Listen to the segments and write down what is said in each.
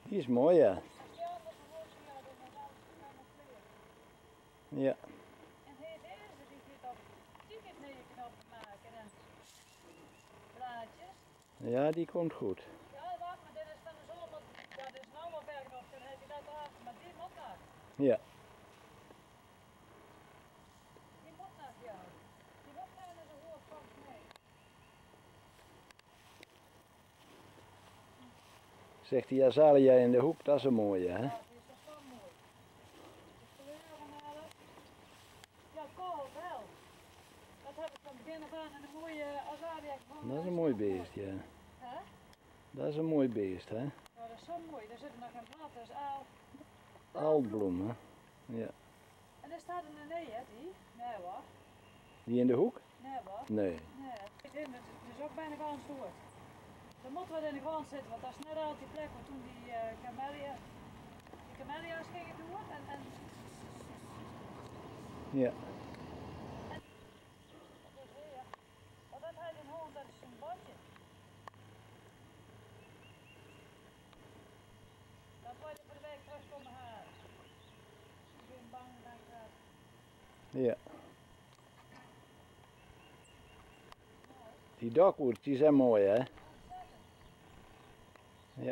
Die is mooi, ja. Ja. En deze die gaat op knoppen maken en blaadjes. Ja, die komt goed. Ja, wacht, maar dit is van de zomer. Ja, dit is nou wel ver nog, dan heb je dat af, maar die moet nog. Ja. Die moet nog, ja. Die moet nog naar de hoog komt mee. Zegt die azalea in de hoek, dat is een mooie, hè? Ja, die is toch wel mooi. De kleuren halen. Ja, kool wel. Dat heb ik van begin af aan een mooie azalia gevonden. Dat is een mooi beest, ja. Hè? Dat is een mooi beest, hè? Ja, dat is zo mooi. Daar zitten nog geen blad, dat is aal. Aalbloem, hè? Ja. En er staat er een nee, hè, die? Nee hoor. Die in de hoek? Nee hoor. Nee. Nee, ik denk dat het is ook bijna gewoon stoer. Er moet wat in de grond zitten, want dat is net al die plek waar toen die camellia's gingen doen. En Ja. dus hier. Want dat hij een hond, dat is een botje. Dat wordt voor de week terugkomen halen. Ik ben bang dat ik dat. Ja. Die dogwood, die zijn mooi, hè? Ja.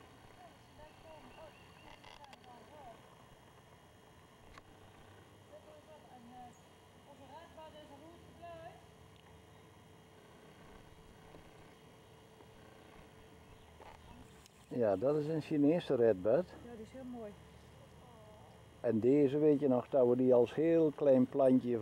Ja, dat is een Chinese redbud. Ja, die is heel mooi. En deze weet je nog dat we die als heel klein plantje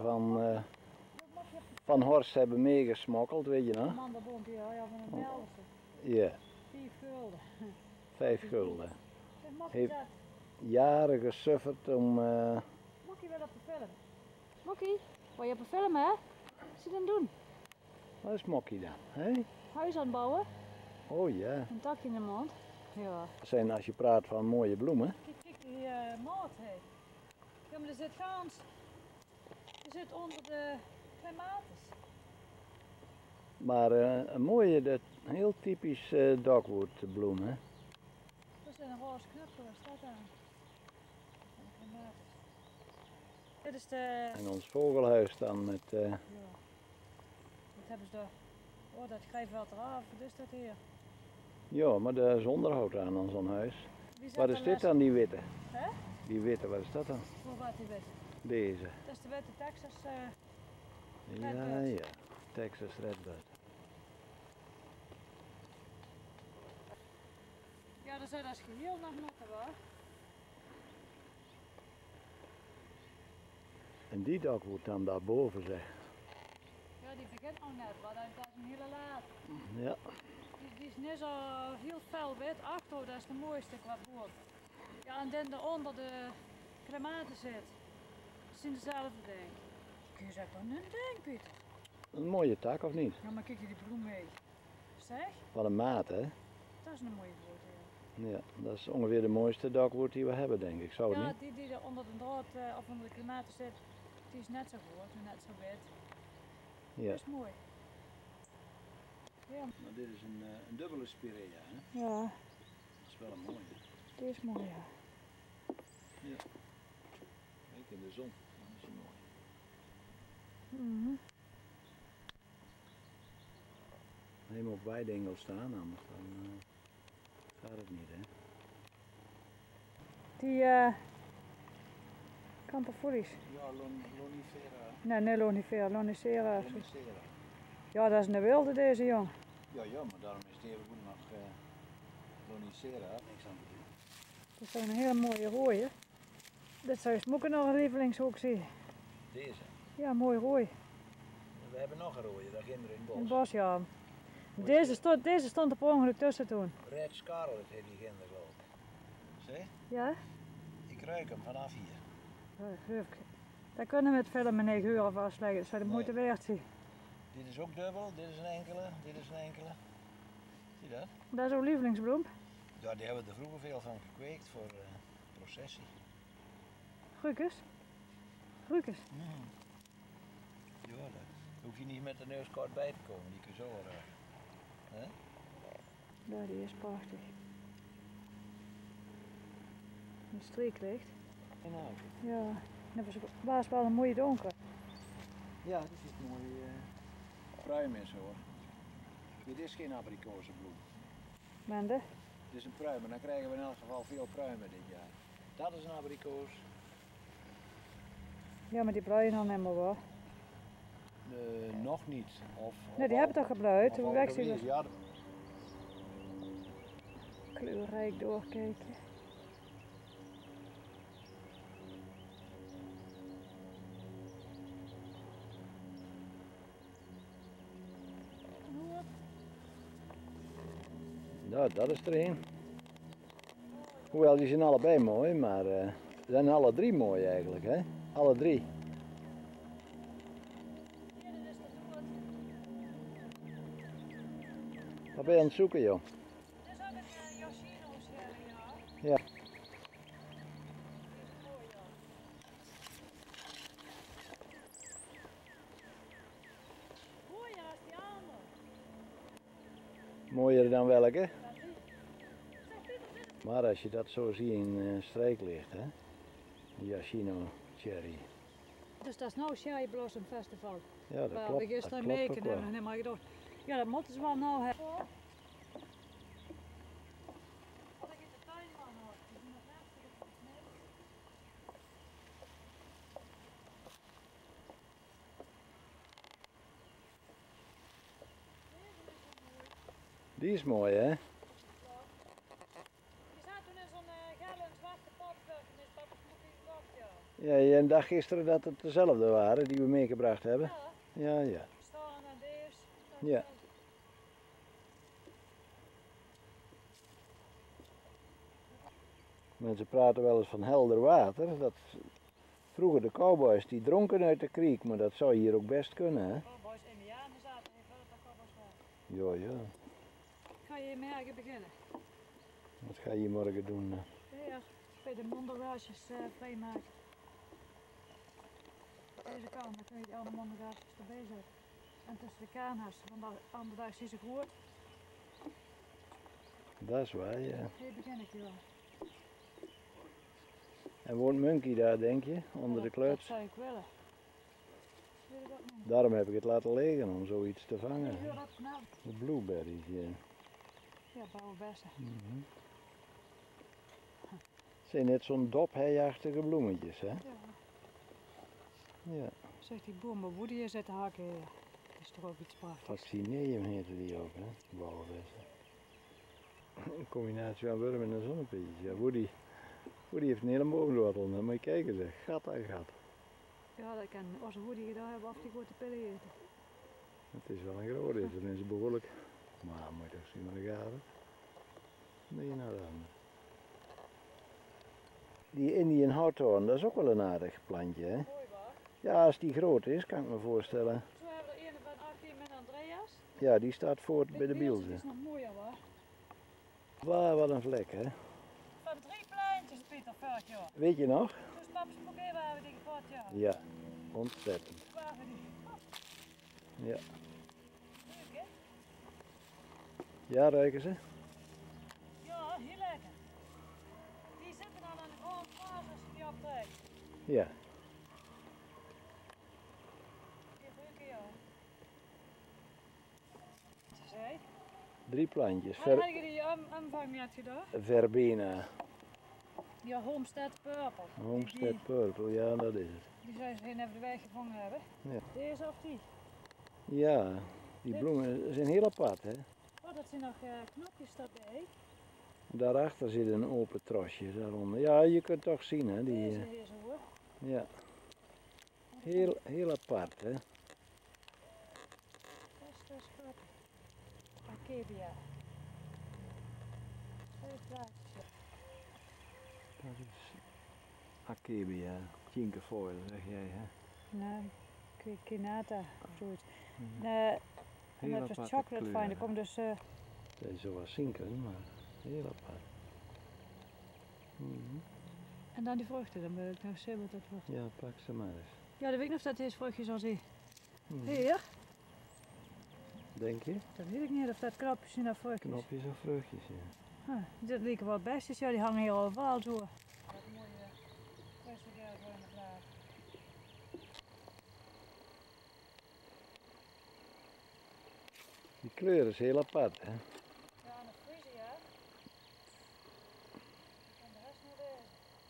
van Horst hebben meegesmokkeld, weet je nog? Een mandelboompje, ja, van een Belgische. Ja, 4 gulden. 5 gulden. Zeg, Mokkie Heeft dat. jaren gesufferd om... Mokkie wil op de film. Mokkie, wil je op een film, hè? Wat is je dan doen? Wat is Mokkie dan? Hè? Huis aan het bouwen? Oh ja. Een takje in de mond. Ja. Dat zijn als je praat van mooie bloemen. Kijk die maat, hé. Ja, maar er zit gans. Er zit onder de clematis. Maar een mooie, heel typisch dogwood bloem, hè? Dat is een roze knuppel, waar staat aan? Van de clematis. Dit is de... En ons vogelhuis dan met... Ja. Wat hebben ze daar? Oh, dat grijpt wel eraf. Wat is dat hier? Ja, maar daar is onderhoud aan zo'n huis. Wie zet Wat er is dit les- dan, die witte? Hè? Die witte, wat is dat dan? Hoe wat die wit? Deze. Dat is de witte Texas. Ja, Redbud. ja. Texas redbud. Ja, dat zou dat geheel nog moeten hoor. En die dogwood dan daarboven, zeg. Ja, die begint nog net, maar dat is een hele laat. Ja. Die is net zo heel fel wit. Achter, dat is de mooiste qua boord. Ja, en dan daaronder de clematis zit. Dat zijn dezelfde ding. Kun je zeggen, een ding, Pieter? Een mooie tak, of niet? Ja, maar kijk je die bloem mee. Zeg, Wat een maat, hè? dat is een mooie boord. Ja, Ja, dat is ongeveer de mooiste dogwood die we hebben, denk ik. Zou het niet? die er onder de draad of onder de clematis zit, die is net zo groot, net zo wit. Ja. Dat is mooi. Ja. Maar dit is een dubbele spirea, hè? Ja, Dat is wel een mooie. die is mooi, ja. Ja. Kijk, in de zon. Dat is mooi. Mhm. Hij moet op wijdengel staan, anders dan gaat het niet, hè? Die Campafullis. Ja, lonifera. Nee, nee, lonifera, lonicera. Lonicera. Ja, dat is een wilde deze jong. Ja, ja, maar daarom is het even goed nog lonicera. Niks aan te doen. Dat is een hele mooie rode. Dit zou je smokken nog een lievelingshoek zien. Deze. Ja, mooi rooi. We hebben nog een rode, daar ginder in het bos. In het bos, ja. Deze stond op ongeluk tussen toen. Red Scarlet heeft die ginder, geloof ik. Zie? Ja? Ik ruik hem vanaf hier. Ja, geloof ik. Daar kunnen we het filmen 9 uur of afsleggen. Dat zou de moeite waard zijn. Dit is ook dubbel, dit is een enkele, dit is een enkele. Zie je dat? Dat is uw lievelingsbloem. Ja, die hebben we er vroeger veel van gekweekt voor processie. Grukes. Grukes. Ja, daar hoef je niet met de neus kort bij te komen, die kun je zo wel. Hè? Ja, die is prachtig. het streeklicht. En nou. Ja, dat was wel een mooie donker. Ja, dit is mooi pruim en zo. Dit is geen abrikozenbloem. Wende? Dit is een pruim en dan krijgen we in elk geval veel pruimen dit jaar. Dat is een abrikoos. Ja, maar die bruien dan helemaal wel. Nog niet. Nee, die hebben toch gebluid? Hoe weg zien we? Ja. Kleurrijk doorkijken. Nou, dat is er een. Hoewel, die zijn allebei mooi, maar ze zijn alle drie mooi eigenlijk, hè? Alle drie. Wat ben je aan het zoeken, joh? Dit is ook een Yoshino's ja. Ja. Mooier als die andere. Mooier dan welke? Maar als je dat zo ziet in streeklicht, hè? Yoshino Cherry. Dus dat is nou Cherry Blossom Festival. Ja, dat Waar klopt. we gisteren Dat klopt meken ook wel. hebben we helemaal gedacht. Ja, dat moeten ze wel nou hebben. Die is mooi, hè? Die zaten toen in zo'n gele en zwarte pot en is dat nog ja. Ja, je dacht gisteren dat het dezelfde waren die we meegebracht hebben? Ja, Ja. staan en deze. Ja. Mensen praten wel eens van helder water. Dat vroeger de cowboys die dronken uit de kriek, maar dat zou hier ook best kunnen, hè? Cowboys, Indianen zaten even dat cowboys waren. Ja, ja. Ga je morgen beginnen? Wat ga je morgen doen? Ja, bij de monderages vrijmaken. Deze kant, dan kun je die andere monderages erbij zetten. En tussen de kaanhassen, want de andere dag is ze goed. Dat is waar, ja. Hier begin ik wel. En woont Munkie daar, denk je? Onder de kluits? Dat zou ik willen. Weet ik ook niet. Daarom heb ik het laten liggen, om zoiets te vangen. Ik wil dat vanavond. De blueberries, ja. Ja, bouwenbessen. Het zijn net zo'n dopheiachtige bloemetjes, hè? Ja. Ja. Zegt die boer, maar Woody is uit de hakken. Dat is toch ook iets prachtigs. Fascineum heette die ook, hè? Bouwenbessen. Een combinatie van worm en een zonnepietje. Ja, Woody heeft een hele boomwortel, maar moet je kijken zeg, gat aan gat. Ja, dat kan als een Woody gedaan hebben of die goed te pillen eten. Het is wel een groot, is tenminste behoorlijk. Maar moet je toch zien wat de garen. Nee, nou dan. Die Indian Hawthorn, dat is ook wel een aardig plantje, hè? Mooi waar. Ja, als die groot is, kan ik me voorstellen. Zo hebben we er een van 18 met Andreas. Ja, die staat voort bij de Die bielsen. is nog mooier waar. Waar, wat een vlek, hè? Van 3 pleintjes, Pieter, vorig jaar. Weet je nog? Dus papa's boekje waren we die gepot, ja. Ja, ontzettend. Waren we die. Ja. Leuk, hè? Ja, ruiken ze? Ja, heel lekker. Die zitten dan aan de grond vast als je die optrekt. Ja. Die ruiken, ja. Zei? 3 plantjes. Waar heb je die aanvang net gedaan? Verbena. Ja, Homestead Purple. Homestead Purple, ja dat is het. Die zou ze even de weg gevangen hebben. Ja. Deze of die? Ja, die bloemen zijn heel apart, hè. Oh, dat zijn nog knopjes erbij. Daarachter zit een open trosje, daaronder. Ja, je kunt toch zien, hè. Die, Deze hier zo hoor. ja, heel apart, hè. Dat is grappig. Arcadia. 2 plaatjes. Dat is Akebia, Chinkefoil, zeg jij, hè. Nee, Quinata of zoiets. Mhm. En Heel dat was aparte chocolate kleuren. fine. Er komt dus Het is zoals zinken, maar heel apart. en dan die vruchten, dan wil ik nog zien wat dat wordt. Ja, pak ze maar eens. Ja, de weet ik nog dat deze vruchtjes al zie. Mhm. Hier? Denk je? Dat weet ik niet of dat knopjes zijn of vruchtjes. Knopjes of vruchtjes, ja. Dat lijken wel bestjes, ja die hangen hier overal zo. kleur is heel apart, hè? Ja, en de Frisia. En de rest nog deze.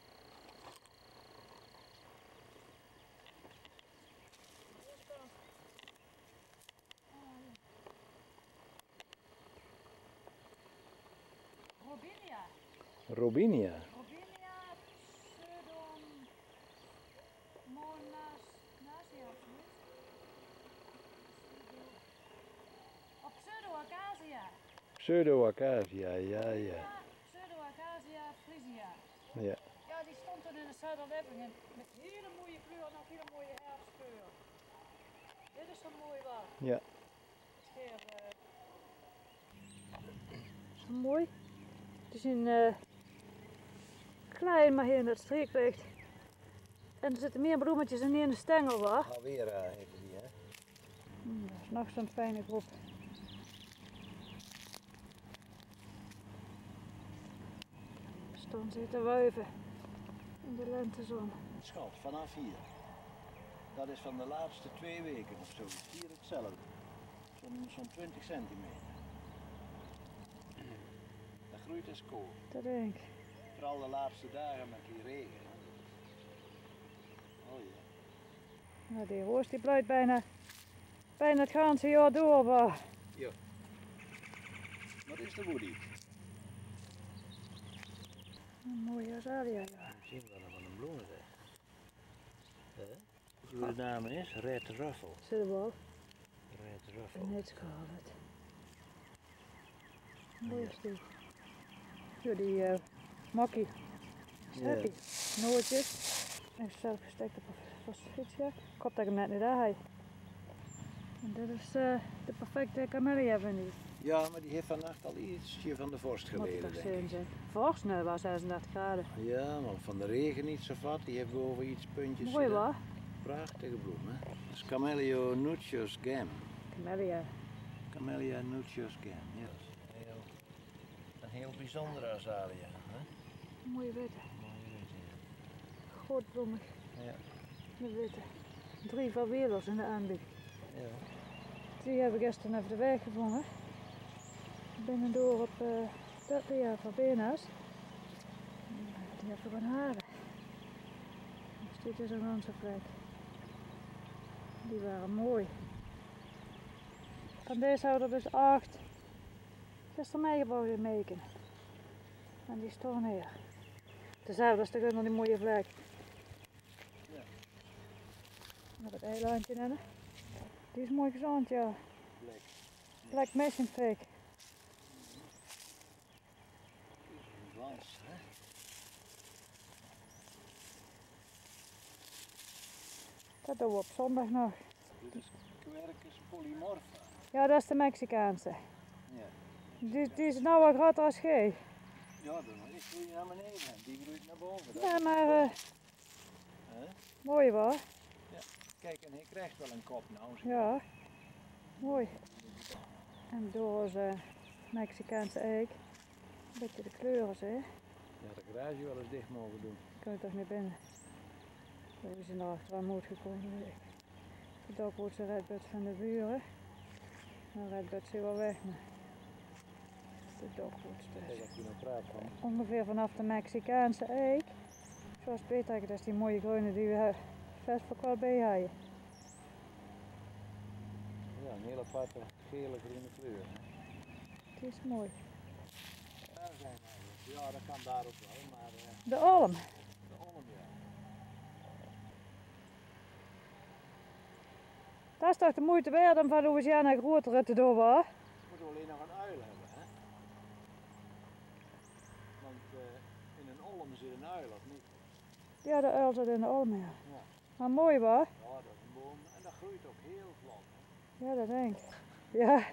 Deze kant. Oh, ja. Robinia. Robinia. Robinia, Pseudon, Monas, Nasia of zoiets. Of Pseudo-Acacia. Pseudo-acacia, ja. Pseudo-Acacia Frisia. Ja. Ja, die stond toen in de Zuiderlippingen met hele mooie kleuren en ook hele mooie herfstkleuren. Dit is zo mooi waar. Ja. Zo mooi. Het is een klein, maar heel in het streeklicht. En er zitten meer bloemetjes in de stengel waar. Alweer even die, hè? Dat is nog zo'n fijne groep. Staan ze te wuiven in de lentezon. Schat, vanaf hier. Dat is van de laatste 2 weken of zo. Hier hetzelfde. Zo'n 20 centimeter. Dat groeit als kool. Dat denk ik. Vooral de laatste dagen met die regen. Oh ja. Nou, die roos die blijft bijna het ganse jaar door. Maar... Ja. Wat is de woody? Een mooie azalia, ja. We zien wel wat een bloemen is. Hoe de naam is? Red Ruffle. Zit er wel. Red Ruffle. En het scarlet. Mooi is die. Ja, die makkie. Happy. Nootjes. En zelf gestekt op een fasciatus. Ik hoop dat ik hem net niet daar heb. En dit is de perfecte camellia, vind ik. Ja, maar die heeft vannacht al ietsje van de vorst geleden, denk ik. Zijn. Vorst, nu was 36 graden. Ja, maar van de regen niet zo vat. Die heeft boven iets puntjes. Mooi waar? Prachtige bloem, hè? Dat is Camellia nuccius gem. Camellia. Camellia nuccius gem, ja. Een heel bijzondere azalia, hè? Mooie witte. Mooie witte, ja. Grootbloemig. Ja. De witte. 3 verweerders in de aanbieding. Ja. Die heb ik gisteren even de weg gevonden. Binnendoor op dat weer van Bena's. Die hebben gewoon haren. Dus dit is een onze plek. Die waren mooi. Van deze houden er dus 8. Gisteren meegebouwd in Meken. En die staan hier. Dezelfde is toch onder die mooie vlek. Ja. Met het eilandje in. Die is mooi gezond, ja. Black Mission Fake. Glans, hè? Dat doen we op zondag nog. Dit is Quercus polymorpha. Ja, dat is de Mexicaanse. Ja. Die is nou wat groter als gij. Ja, dan is groeit naar beneden en die groeit naar boven. Ja, maar Hè? mooi hoor. Ja. Kijk, en hij krijgt wel een kop nou. Zeg. Ja, mooi. En door onze Mexicaanse eik. Een beetje de kleuren, hè. Ja, de garage wel eens dicht mogen doen. Kun je toch niet binnen. We zijn erachteraan moet gekomen. De dokroodse redbuds van de buren. De redbuds zijn wel weg, maar de dokroodste Kijk, dus. dat je nog praat van. Ongeveer vanaf de Mexicaanse eik. Zoals Pieter, dat is die mooie groene die we vast voor wel bij hebben. Ja, een hele aparte gele groene kleur. Hè? Die is mooi. Daar zijn we. Ja, dat kan daar ook wel, maar De olm. de olm, ja. Dat is toch de moeite waard om van Louisiana grotere te doen, hoor. Moeten we alleen nog een uil hebben, hè? Want in een olm zit een uil, of niet? Ja, de uil zit in de olm, ja. Ja. Maar mooi, hoor. Ja, dat is een boom en dat groeit ook heel vlot. Hè? Ja, dat denk ik. Ja.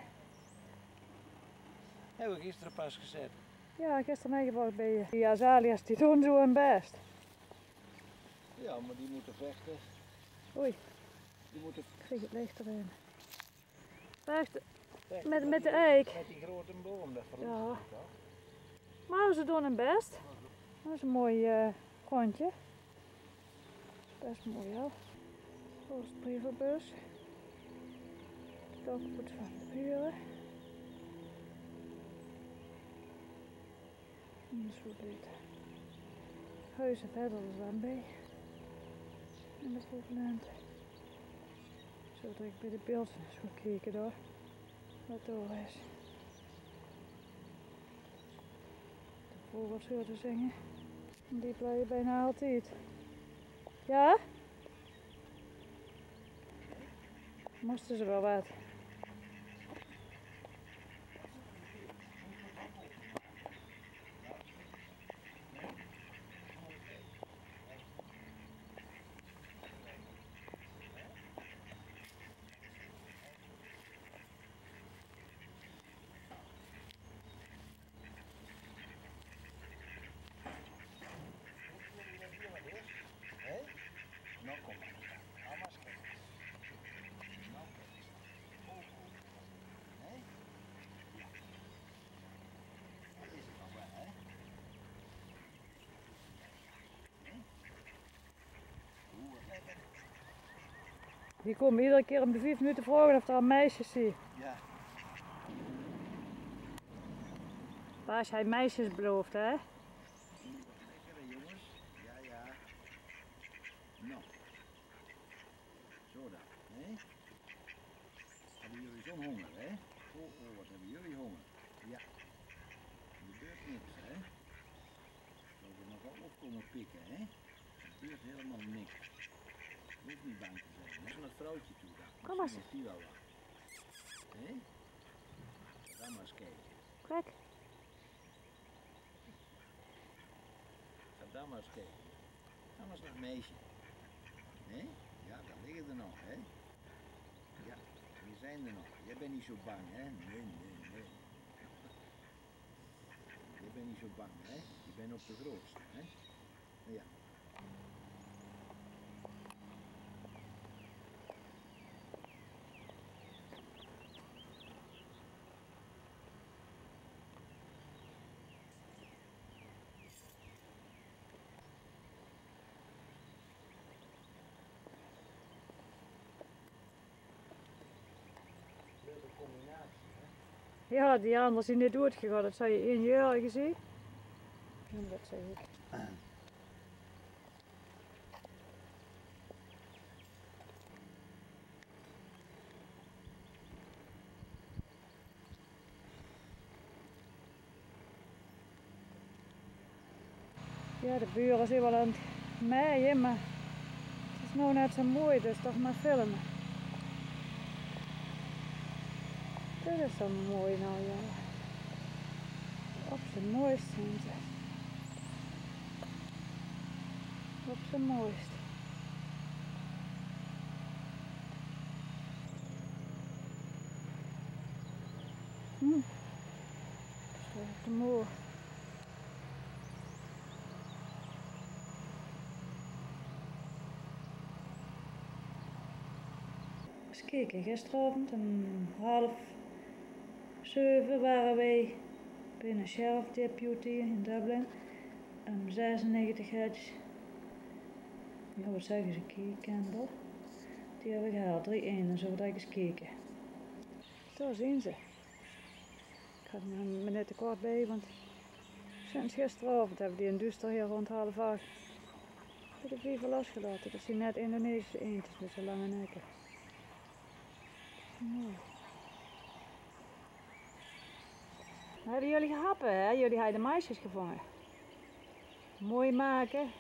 Hebben we gisteren pas gezet. Ja, gisteren meegebracht bij je. Die azalea's die doen zo hun best. Ja, maar die moeten vechten. Oei, Die moeten ik kreeg het licht erin. Vechten vechten met de die- eik. Met die grote boom, dat verliest Ja. niet, toch? Maar ze doen hun best. Dat is een mooi kontje. Best mooi, ja. Zo is de brievenbus. De dokvoet van de buren. Dat is wel beter. Huizen verder is wel een bij. En de bovenland. Zo direct bij de beeld eens gaan kijken daar. Wat door is. De vogels hoorden zingen. En die blijven bijna altijd. Ja? Moesten ze wel wat. Die komen iedere keer om de 5 minuten vragen of er al meisjes zie. Ja. Baas, hij meisjes belooft, hè? Lekkere jongens. Ja, ja. Nou. Zo dan, hè? Hebben jullie zo'n honger, hè? Oh, wat hebben jullie honger? Ja. Er gebeurt niks, hè? Zullen we nog wel opkomen pikken, hè? Er gebeurt helemaal niks. Je hoeft niet bang te zijn. Net naar het vrouwtje toe dan. Kom eens. Die wel wat. Hé? Ga maar eens kijken. Kijk. Ga daar maar eens kijken. Ga maar eens naar het meisje. Hé? Ja, daar liggen er nog, hè? Ja, die zijn er nog. Jij bent niet zo bang, hè? Nee. Je bent niet zo bang, hè? Je bent op de grootste, hè? Ja. Ja, die anderen zijn net doodgegaan, dat zou je 1 jaar gezien. Ja, dat zeg ik. Ja, de buren zijn wel aan het maaien, maar het is nou net zo mooi, dus toch maar filmen. Dat is zo mooi nou, ja. Op zijn mooist zijn ze. Op zijn mooist. Zo is het mooi. Eens kijken, gisteravond om 6:30 waren wij bij een sheriff deputy in Dublin. 96 hertz. Ja, wat zeggen ze? Campbell. Die hebben we gehaald, 3-1, en zo direct eens kijken. Daar zien ze. Ik had er een minuut te kort bij, want sinds gisteravond hebben die een duister hier rond 7:30 bij de viever losgelaten. Dat zijn net Indonesische eendjes met zo'n lange nekken. Mooi. Hebben jullie gehappen, hè? Jullie hebben de meisjes gevangen. Mooi maken.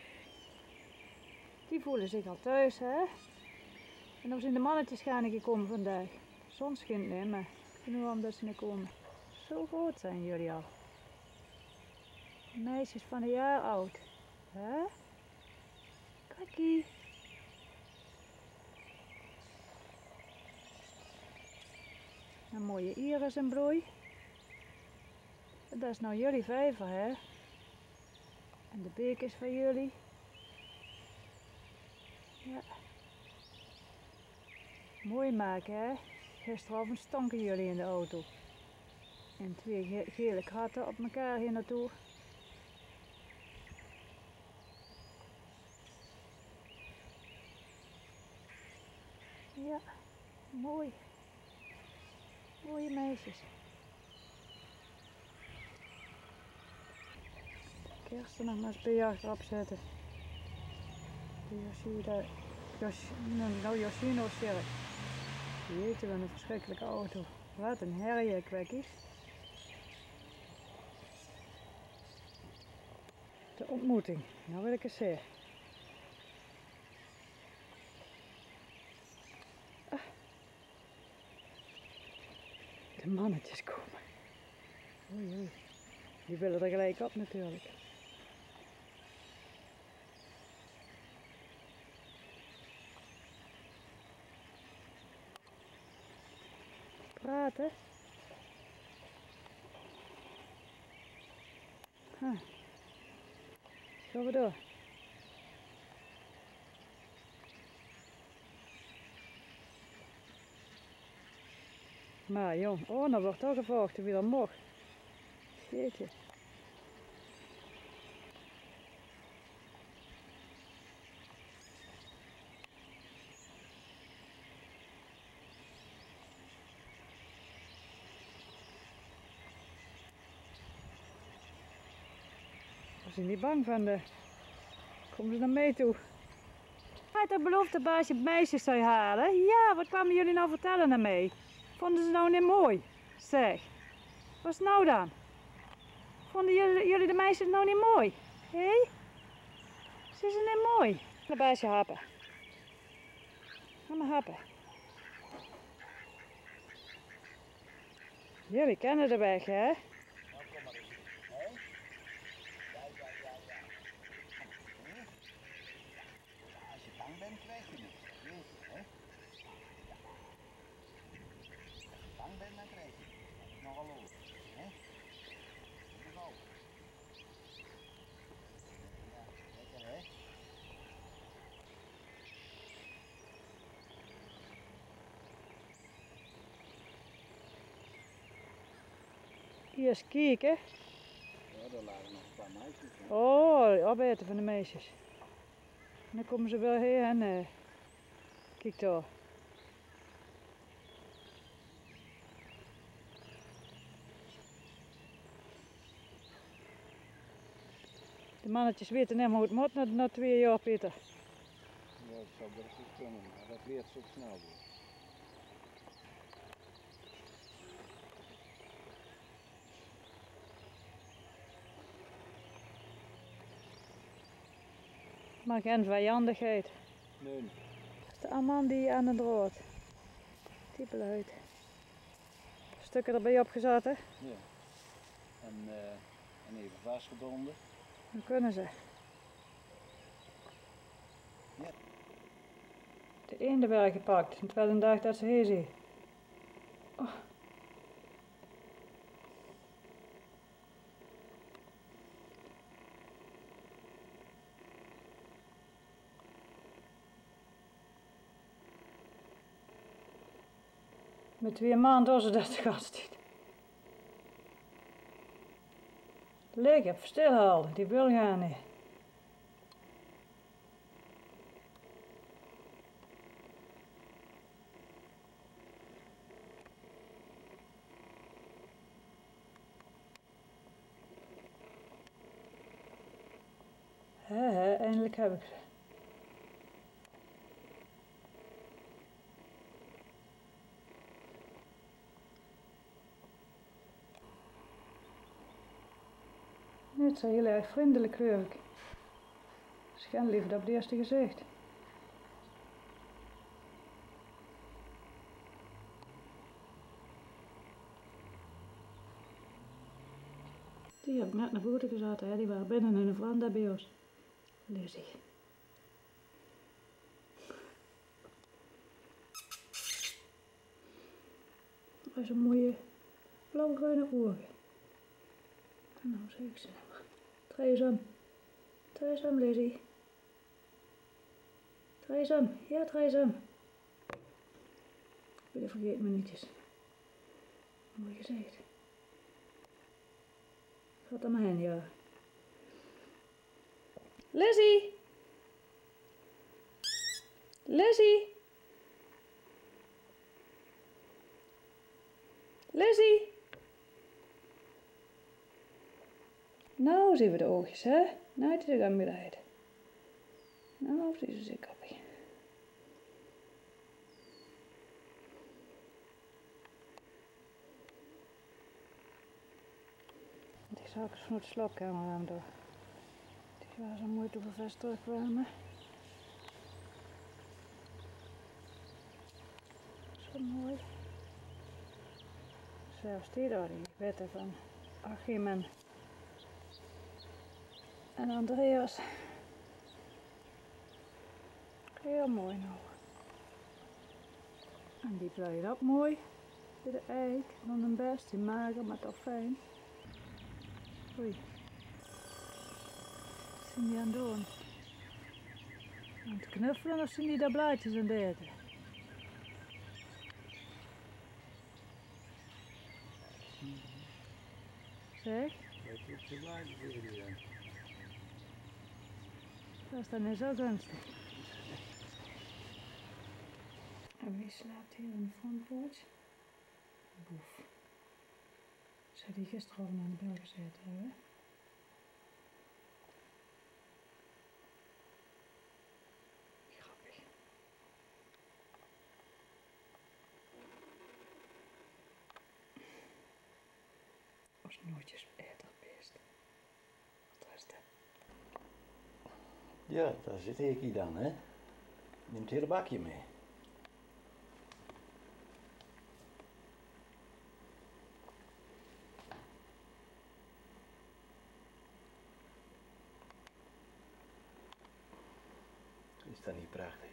Die voelen zich al thuis, hè? En dan zijn de mannetjes gaan gekomen vandaag. De zon schijnt niet, maar genoeg omdat ze niet komen. Zo groot zijn jullie al. Meisjes van een jaar oud. Hè? Khaki. Een mooie iris in bloei. Dat is nou jullie vijver, hè? En de beek is van jullie. Ja. Mooi maken, hè? Gisteravond stanken jullie in de auto. En 2 gele kratten op elkaar hier naartoe. Ja, mooi. Mooie meisjes. Eerst er nog maar eens bij achterop zetten. Yoshino Sheriff. Jeetje, wat een verschrikkelijke auto. Wat een herrie, kwekkies. De ontmoeting, nou wil ik eens zien. Ah. De mannetjes komen. Oei, oei. Die willen er gelijk op natuurlijk. Praten. Gaan we door. Maar jong, oh, dan wordt toch gevolgd wie dat mocht. Jeetje. We zijn niet bang van de... Komen ze naar mee toe? Hij had beloofd dat baasje meisjes zou halen. Ja, wat kwamen jullie nou vertellen daarmee? Vonden ze nou niet mooi? Zeg. Wat is het nou dan? Vonden jullie de meisjes nou niet mooi? Hé? Zijn ze niet mooi? Een baasje happen. Ga maar happen. Jullie kennen de weg, hè? Eerst kijken. Ja, daar lagen nog een paar meisjes. Hè? Oh, opeten van de meisjes. En dan komen ze wel hier en kijk daar. De mannetjes weten niet hoe het moet na 2 jaar, Pieter. Ja, dat zou best goed kunnen, maar dat leert zo snel weer. Maar geen vijandigheid. Nee. Dat is de amman die aan het rood. Die beluid. Stukken erbij opgezet, hè? Ja. En even vastgebonden. Dan kunnen ze. Ja. De eenden werden gepakt, terwijl een dag dat ze hier zijn. Oh. Met 2 maanden was ze dat gast. Leeg, even stilhouden, die wil gaan niet. Eindelijk heb ik ze. Het zijn heel erg vriendelijk, geloof ik. Schijn liefde op het eerste gezicht. Die heb ik net naar voren gezet, hè. Die waren binnen in de veranda bij ons. Lizzie. Dat is een mooie blauwgruine ogen. En nou zeg ik ze nog. Draai eens om. Draai eens om, Lizzie. Draai eens om. Ja, draai eens om. Jullie vergeet me nietjes. Mooi gezegd. Gaat er maar heen, ja. Lizzie! Lizzie! Lizzie! Nou zien we de oogjes, hè? Nou, het is de gang bereid. Nou, zie ze koppie. Die zou ik eens van de slaapkamer aan doen. Die was zo mooi toen we vast terugkwamen. Zo mooi. Zelfs die daar, die wetten van Achim en Andreas. Heel mooi nou. En die blijven ook mooi. De eik, dan een best, die mager, maar toch fijn. Oei. Wat zijn die aan het doen? Aan het knuffelen of zien die daar blaadjes aan het eten? Zeg? Dat is dan niet zo gunstig. En wie slaapt hier in de frontporch? Boef. Zou die gisteren al aan de bel gezet hebben? Grappig. Als nooitjes etterbeest. Wat was dat? Ja, daar zit ik dan, hè. Neem het hele bakje mee. Is dat niet prachtig?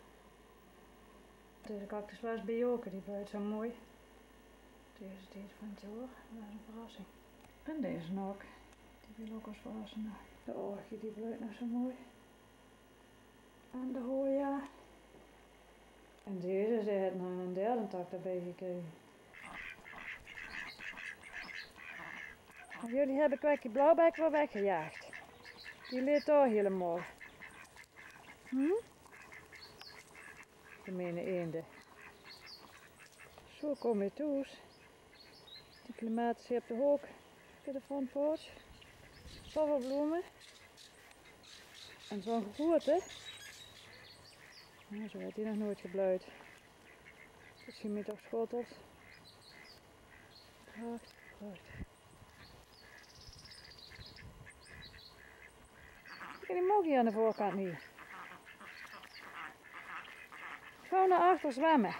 Deze cactus was bij Joker, die blijft zo mooi. Deze is dit van het jaar, dat is een verrassing. En deze nog, die wil ook als verrassing. De orchid die blijft nog zo mooi. En de hoya. En deze ze heeft nog een derde tak erbij gekregen. En jullie hebben kwekje blauwbek wel weggejaagd. Die ligt daar helemaal. Gemene eenden. Zo kom je toe. Die klimaat hebt de hoek bij de frontporch. Pofferbloemen. En zo'n gegoerte. Nou, zo werd die nog nooit gebluid. Dat zie je toch schottels. Prachtig, prachtig. Die mogen hier aan de voorkant niet. Gewoon naar achter zwemmen.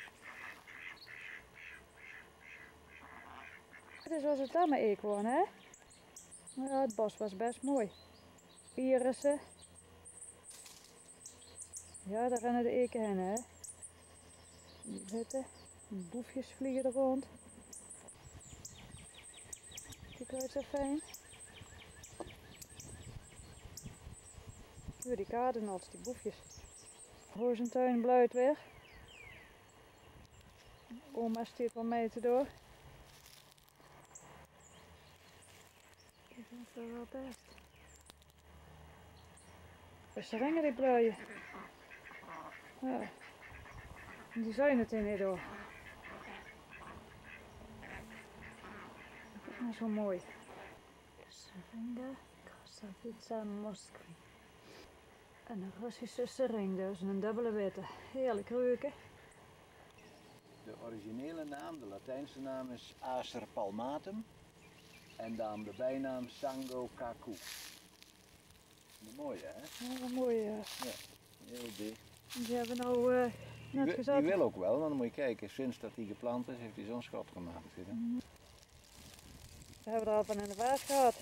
Het is als het dan maar eekhoorn, hè? Maar ja, het bos was best mooi. Irissen. Ja, daar rennen de eken heen, hè? Die zitten. Boefjes vliegen er rond. Die kruid zo fijn. Weer die kadernots, die boefjes. Voor zijn tuin bluit weer. Oma steekt wel mee te door. Ik vind het wel best. Dus de ringen die bluien. Ja. En die zijn het in door. Dat is nou zo mooi. Seringa, Krasavitsa, Moskvi. En een Russische sering, dus een dubbele witte. Heerlijk ruiken. De originele naam, de Latijnse naam is Acer palmatum. En dan de bijnaam Sango kaku. Mooi, hè? Ja, mooi. Ja, heel dicht. Die hebben we nou net gezet. Die wil ook wel, want dan moet je kijken, sinds dat hij geplant is, heeft hij zo'n schot gemaakt. We hebben er al van in de vaas gehad.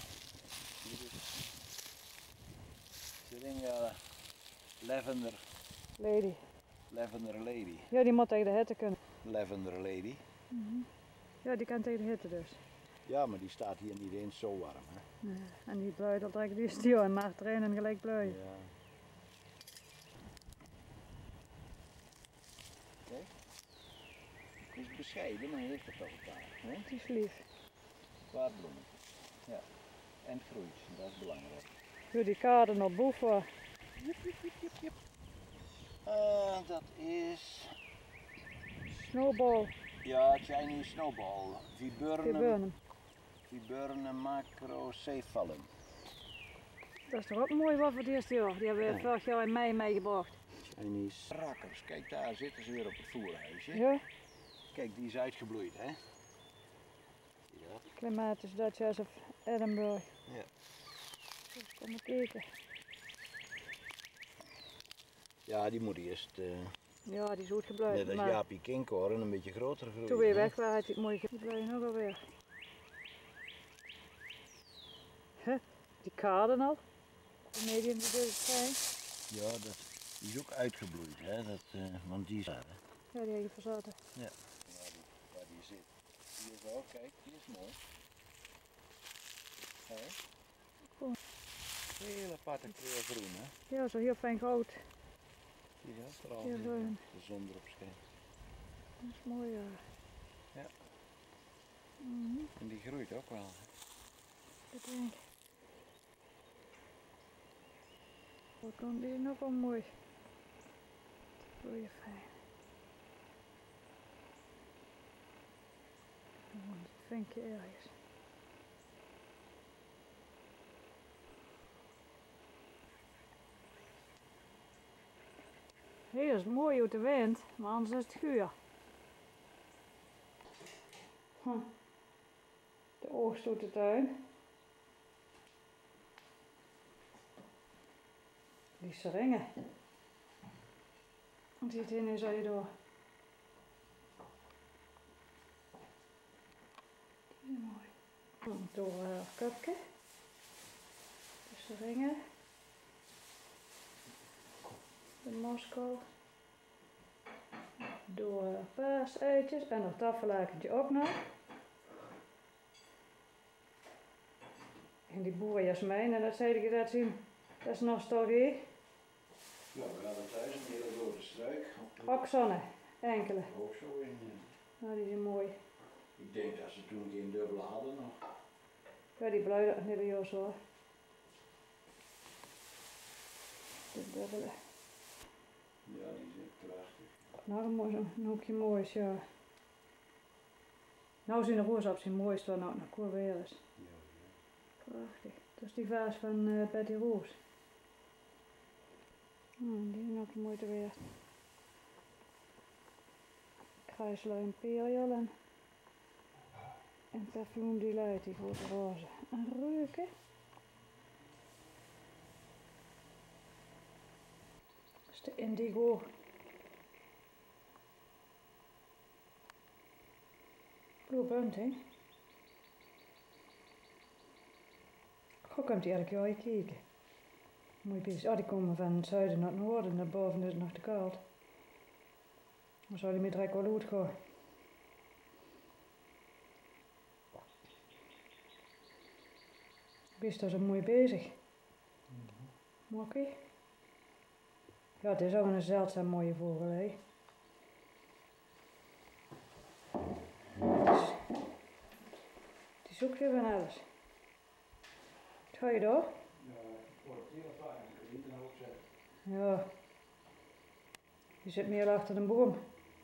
Seringa Lavender Lady. Lavender Lady. Ja, die moet tegen de hitte kunnen. Lavender Lady. Ja, die kan tegen de hitte dus. Ja, maar die staat hier niet eens zo warm, hè? Nee. En die bluit al direct die stil en maakt erin en gelijk bluien. Ja. Kijk. Het is bescheiden, maar hij heeft het toch een paar. Hè? Die is lief. Kwaadbloemen. Ja. En het groeit, dat is belangrijk. Doe die kader nog boef voor. Dat is... Snowball. Ja, Chinese Snowball. Viburnum. Die burnen macrocephalum. Dat is toch ook mooi wat voor het eerste jaar. Die hebben we vorig jaar in mei meegebracht. Chinese rakkers. Kijk, daar zitten ze weer op het voerhuisje. Ja. Kijk, die is uitgebloeid, hè? Ja. Clematis, Dutchess of Edinburgh. Ja. Dus kom maar kijken. Ja, die moet eerst, Ja, die is goed gebleven. net als Jaapie Kinkhoorn, een beetje groter groeien. Toen weer weg waar het mooi gebleven nog alweer. Huh, die kaden al. De medium die dit zijn. Ja, die is ook uitgebloeid, hè? Want die is daar, hè? Ja, die heb je verzaten. Ja. Waar die zit. Die is wel, kijk, die is mooi. Hè? Cool. Heel aparte kleur groen, hè? Ja, zo heel fijn goud. Zie je dat? Vooral Heel groen. de zon erop schijnt. Dat is mooi, ja. Ja. Mhm. En die groeit ook wel. Dat denk ik. Wat kan die nog wel mooi. Groeien fijn. Oh, dat vinkje ergens. Hier is het mooi uit de wind, maar anders is het guur. De oogst uit de tuin. Die seringen. Wat zit hier nu zo door? Die is mooi. Door haar cupje. De seringen. De Moskou. Door paaseitjes en nog tafelakentje ook nog. En die boerenjasmijn, en dat zei ik dat zien, dat is nostalgie. Ja, we hadden thuis een hele rode struik. Ook zonne, enkele. Ook zo in. Nou, die zijn mooi. Ik denk dat ze toen geen dubbele hadden nog. Ja, die blijven nog niet bij jou zo. De dubbele. Ja, die zijn prachtig. Nou, een mooi, zo'n hoekje moois, ja. Nou zijn de roosappels het mooiste wat nou nog cool weer is. Ja, ja. Prachtig. Dat is die vaas van Betty Roos. Die is nog mooi te weer. Kruislui Imperial en Perfume Delight, die grote roze. En reuken. Dat is de Indigo. Blue Bunting. Hoe komt die elke jaar hier kijken? Mooi bezig. Oh, die komen van het zuiden naar het noorden, naar boven is het nog te koud. Dan zou die met direct wel uitgaan. Bist daar zo mooi bezig. Mokkie. Ja, het is ook een zeldzaam mooie vogel, hè. Die zoekt weer van alles. Wat ga je door? Ja, ik word heel vaak niet en ook zeggen. Ja. Die zit meer achter de boom.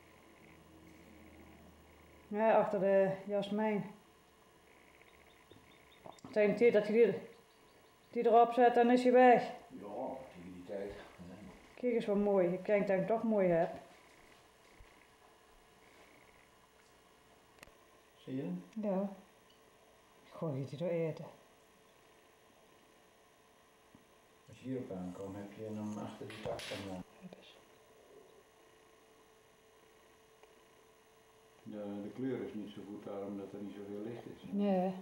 Ja, achter de jasmijn. Tegen de tijd dat je die erop zet, dan is hij weg. Ja, tegen die tijd. Kijk eens wat mooi. Ik denk dat ik het toch mooi heb. Zie je? Ja. Gooi je die door eten. Als je hierop aankomt, heb je hem achter die tak vandaan. De kleur is niet zo goed, daarom dat er niet zoveel licht is. Nee.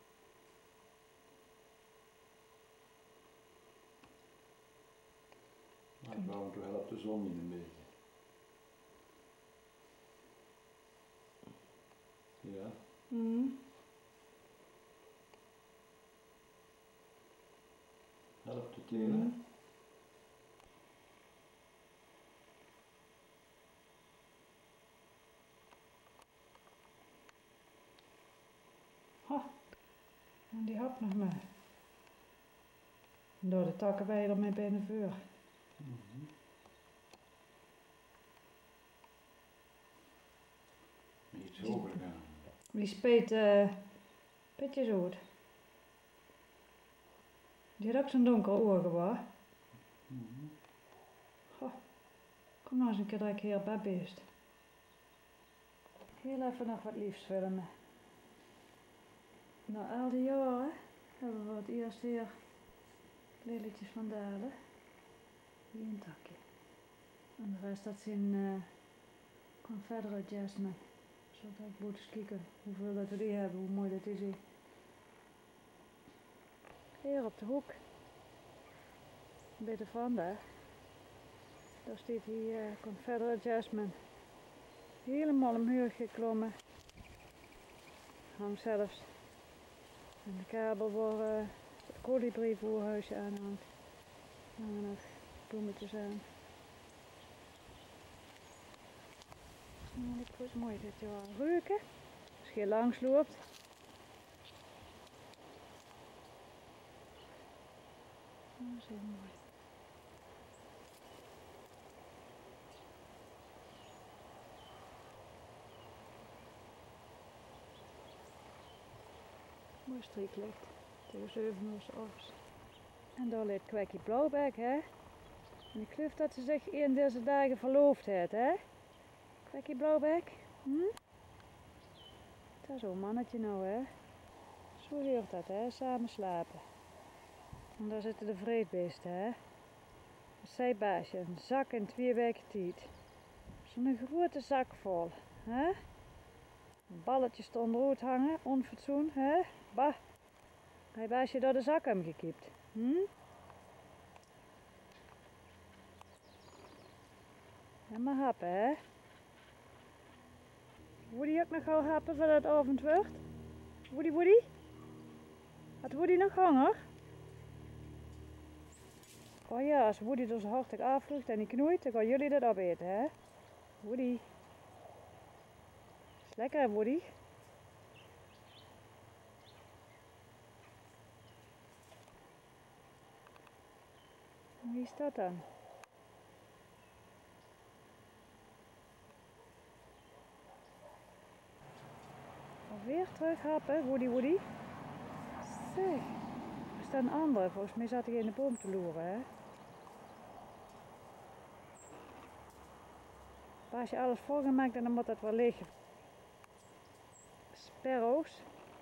Maar het bouwt wel op de zon in een beetje. Ja. Help te telen. En die hap nog maar. Door de takken ben je er mee binnen vuur. Iets hoger gaan. Die speet Beetje zoet. Die had ook zo'n donker oor gewoon. Goh, kom nou eens een keer dat ik hier bij beest. Heel even nog wat liefs filmen. Na al die jaren hebben we voor het eerst hier lelietjes van dalen. Hier een takje. En de rest dat zijn Confederate jasmine. Zodat ik moet eens kijken hoeveel dat we die hebben, hoe mooi dat is hier. Hier op de hoek. Bij de veranda. Daar staat hier Confederate jasmine. Helemaal omhoog geklommen. Hangt zelfs aan de kabel waar het kolibrie-voerhuisje aan hangt. Er hangen nog bloemetjes aan. Het is mooi dit jaar ruiken. Als je langs loopt. Dat is heel mooi. Mooi streeklicht tegen 7 uur 's ochtends. En daar ligt Khaki blauwbek, hè? En ik geloof dat ze zich een deze dagen verloofd heeft, hè? Khaki blauwbek? Dat is zo'n mannetje nou, hè? Zo heurt dat, hè? Samen slapen. En daar zitten de vreedbeesten, hè? Dat zei baasje, een zak in 2 weken tijd. Zo'n grote zak vol, hè? Balletjes eronder uit hangen, onfatsoen, hè? Bah! Hij baasje door de zak hem gekiept. En maar happen, hè? Woody ook nog al happen voordat het avond wordt? Woody? Had Woody nog honger? Oh ja, als Woody dus hartig afvlucht en die knoeit, dan gaan jullie dat opeten, hè? Woody. Is lekker, hè, Woody? Wie is dat dan? Alweer terug happen, Woody. Zeg, er staan anderen. Volgens mij zat hij in de boom te loeren, hè? Als je alles volgemaakt en dan moet dat wel liggen. Sparrows.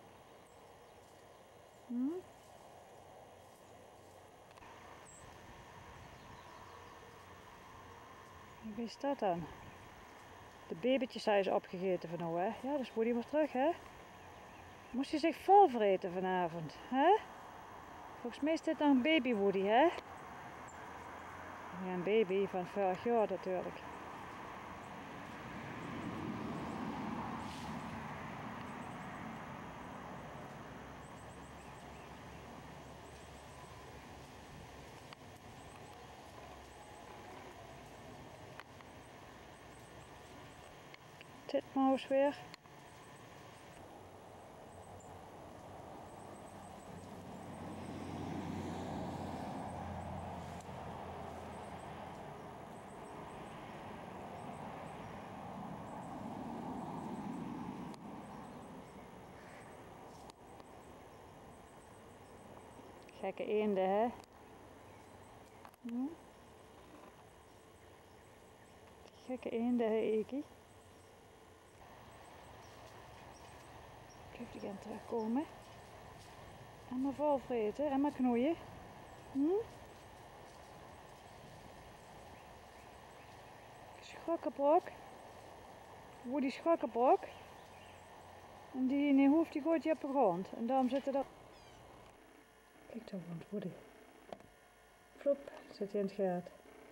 Wie is dat dan? De babytjes zijn ze opgegeten van nou, hè? Ja, dus Woody weer terug, hè? Moest hij zich vol vreten vanavond, hè? Volgens mij is dit nog een baby Woody, hè? Ja, een baby van vorig jaar natuurlijk. Titmouse weer. Gekke eenden, hè? Gekke eenden, hè, Eki? Die gaan terugkomen. En maar vol vreten en maar knoeien. Schokkenbrok. Woody schokkenbrok. En die hoeft die gooit je op de grond. En daarom zitten er... Kijk daar rond, Woody. Flop, zit hij in het gaat.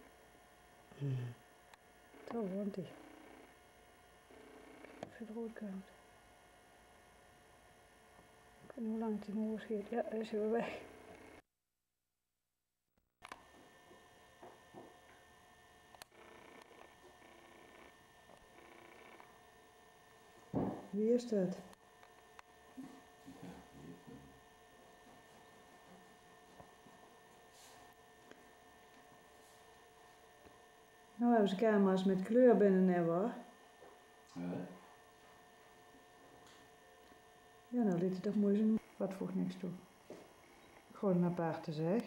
Daar woont hij. Of hij brood komt. Ik weet niet hoe lang het in de schiet. Ja, hij is weer weg. Wie is dat? Nou hebben ze camera's met kleur binnen, hè, hoor. Ja, nou liet het toch mooi zijn. Wat voegt niks toe. Gewoon een aparte zeg.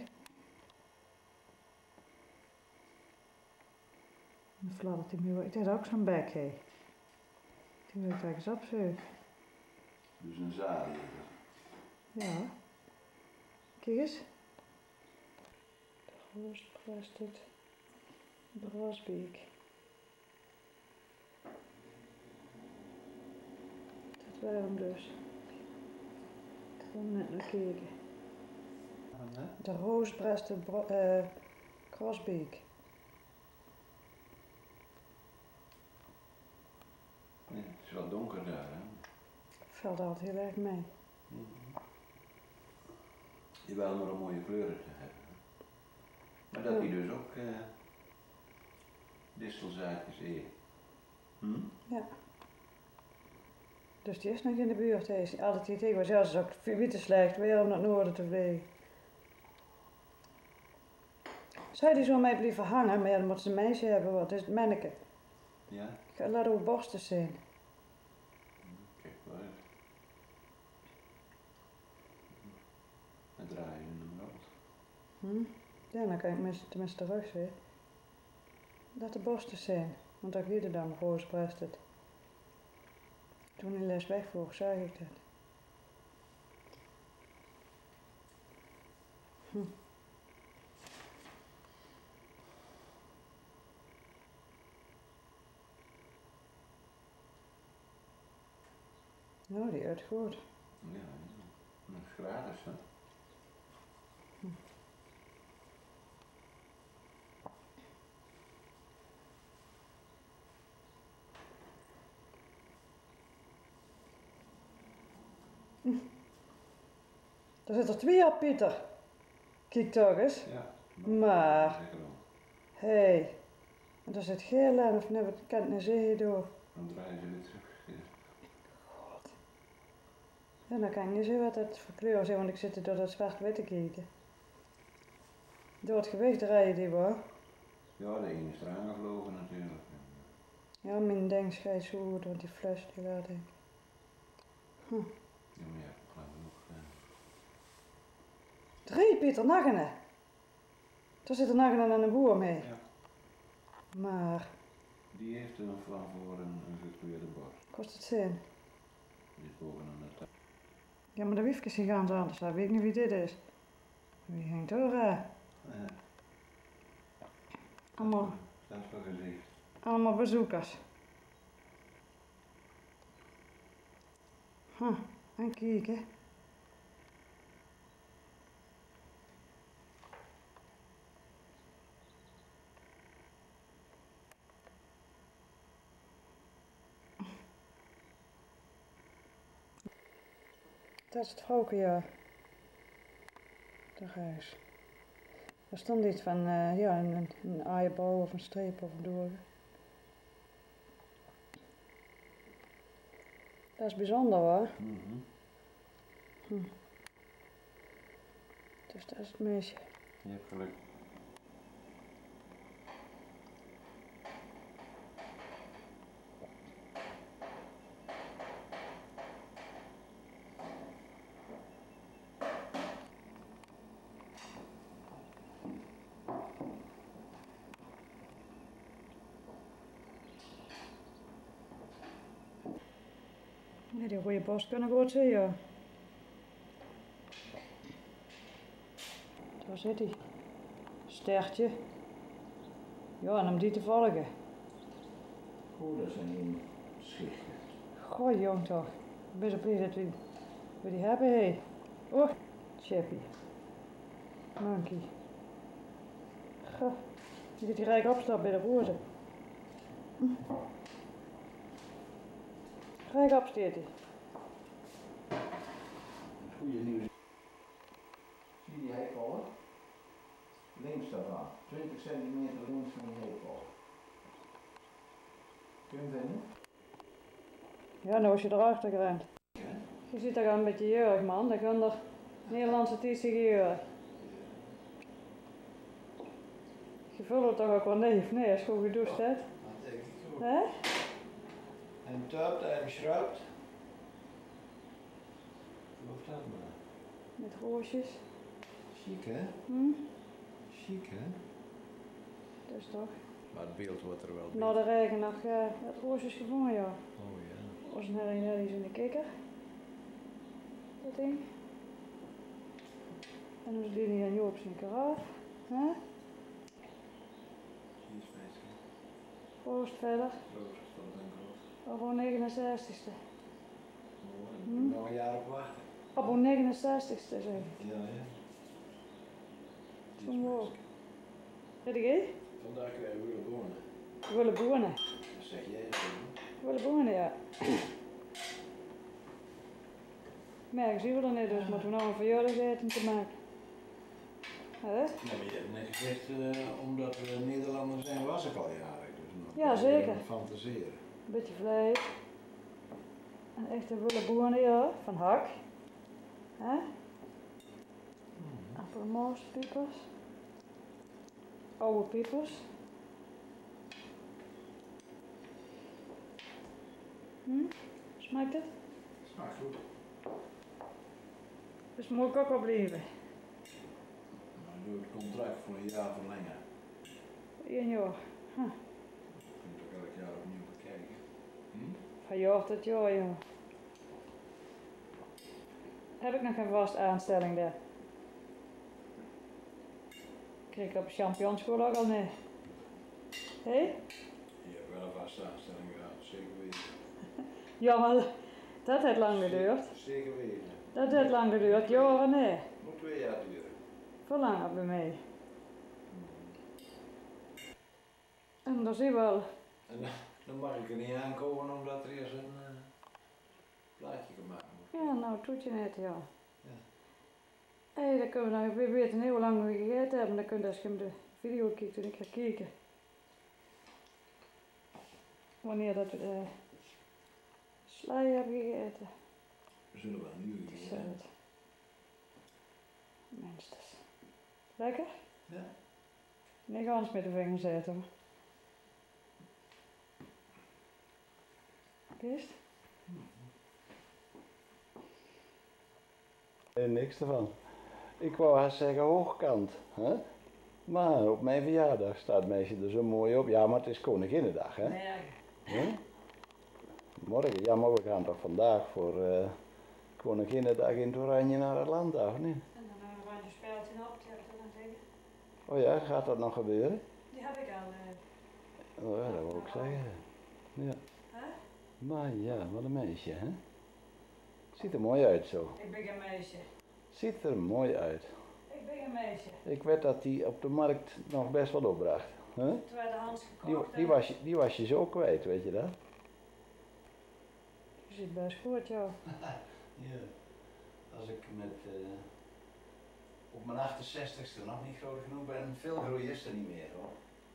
Dan fladdert hij me. Ik had ook zo'n bek, hé. Die wil ik eens opzoeken. Dus een zadel. Ja. Kijk eens. De grootste plastic. Brasbeek. Dat waren hem dus. Ik ga net naar kijken. De roosbreasted krasbeek. Ja, het is wel donker daar, hè? Valt altijd heel erg mee. Je wil maar een mooie kleuren te hebben. Maar dat hij dus ook distelzaadjes eet. Ja. Dus die is nog in de buurt. Hij is altijd het idee was, ja, het is ook veel te slecht weer om naar het noorden te vliegen. Zou die zo mee blijven hangen, maar ja, dan moeten ze een meisje hebben, wat is het manneke. Ja? Ik ga laten hoe borsten zijn. Kijk maar uit. En draai je hem rond. Ja, dan kan ik tenminste terug zien. Dat de borsten zijn, want dat giet er dan roosbreast het. Toen in les wegvloog, zag ik dat. Nou, die uit goed. Ja, dat is gratis, hè? Er zitten er 2 op, Pieter. Kijk toch eens. Ja. Maar. Hé. En daar zit geel aan, of nee, wat kan het niet zeggen door. Dan draaien ze weer terug. God. Ja, dan kan ik niet zien wat het voor kleur is, want ik zit er door dat zwart-wit te kijken. Door het gewicht draaien die wel. Ja, de ene is eraan gevlogen natuurlijk. Ja, mijn ding schijt zo goed, want die fles die laat ik. Ja, maar ja, geloof nog. 3, Pieter, naggenen. Er zit een naggenen en een boer mee. Ja. Maar. Die heeft er nog van voor een gekleurde borst. Kost het zin? Die is bovenaan de tak. Ja, maar de wiefjes die gaan zo anders. Dan weet ik niet wie dit is. Wie hangt er? Allemaal. Dat is wel gezicht. Allemaal bezoekers. En kijken. Dat is het vrouwke, ja. Daar is. Er stond iets van, ja, een eierbouw of een streep of een doorn. Dat is bijzonder hoor. Dus dat is het meisje. Je hebt geluk. Ja, die rode borst kunnen goed zien, ja. Daar zit hij. Stertje. Ja, en om die te volgen. Oh, dat zijn een schichten. Goh, jong toch. Ik ben zo blij dat we die hebben, hé. Oh, Chappie. Monkey. Goh, die zit hier rijk opstapt bij de roze. Rijk opsteert hij. Goeie nieuws. Zie je die heikvallen? Links daarvan. 20 centimeter links van die heikval. Kun je hem vinden? Ja, nou is je erachter gerend. Ja. Je ziet er een beetje jeurig, man. Dan kan er Nederlandse tiesige jeurig. Je vult het toch ook wel neef? Nee, is goed gedoucht, hè? Dat denk ik goed. Hè? En tapt en schraubt. Of dat maar. Met roosjes. Chic hè? Hm? Chic hè? Dus toch. Maar het beeld wordt er wel bij. Na de regen nog het roosjes gevangen, ja. Oh ja. Was een lilies in de kikker. Dat ding. En dan is Ellie en Jeu op zijn karaaf. Hè? Proost verder. Op 69ste. Nog een jaar op wachten. Op 69ste zeg ik. Ja, ja. Zo'n woord. Weet je? Vandaag krijgen we willen bonen. Willen bonen. Dat zeg jij zo. Willen bonen, ja. Merk zien we er niet, dus moeten we nou een verjaardagseten te maken. Hè? Ja, maar je hebt net gezegd, omdat we Nederlanders zijn, was ik al jarig. Dus Ja, zeker. Fantaseren. Een beetje vlees. Een echte willen bonen, ja. Van hak. Hè? Appelmoos, piepers. Oude piepers. Smaakt het? Smaakt goed. Dus moet ik ook wel blijven. Nou, doe het contract voor een jaar verlengen. 1 jaar. Je kunt ook elk jaar opnieuw bekijken. Van jaar tot jaar, ja. Heb ik nog een vaste aanstelling daar? Kreeg ik op de championschool ook al nee. Hé? Je hebt wel een vaste aanstelling gehad, zeker weten. Ja, maar dat heeft lang geduurd. Zeker weten. Dat heeft lang geduurd, ja of nee? Moet 2 jaar duren. Voor langer bij mij. En dan zie je wel. En dan mag ik er niet aankomen omdat er eerst een plaatje gemaakt wordt. Ja, nou doet je net, ja. Ja. Hé, dan kunnen we nou, we weten niet hoe lang we gegeten hebben, dan kun je als je hem de video kijkt en ik ga kijken. Wanneer dat we de slij hebben gegeten. We zullen wel een uur Is gegeten. het. Minstens. Lekker? Ja. Nee, ga eens met de vinger zetten hoor. Kist? Niks ervan. Ik wou haast zeggen hoogkant. Hè? Maar op mijn verjaardag staat meisje er zo mooi op. Ja, maar het is Koninginnedag, hè? Nee. Hè? Morgen. Ja, maar we gaan toch vandaag voor Koninginnedag in het Oranje naar het land, of niet? En dan een oranje speeltje op, die heb ik dan zeggen. Oh ja, gaat dat nog gebeuren? Die heb ik al. Oh ja, dat wil ik zeggen. Ja. Hè? Maar ja, wat een meisje, hè? Ziet er mooi uit zo. Ik ben een meisje. Ziet er mooi uit. Ik ben een meisje. Ik weet dat die op de markt nog best wel opbracht. Hè? Tweedehands gekocht. Die was je zo kwijt, weet je dat? Je ziet best goed, ja. Ja, als ik met op mijn 68ste nog niet groot genoeg ben, veel groei is er niet meer hoor.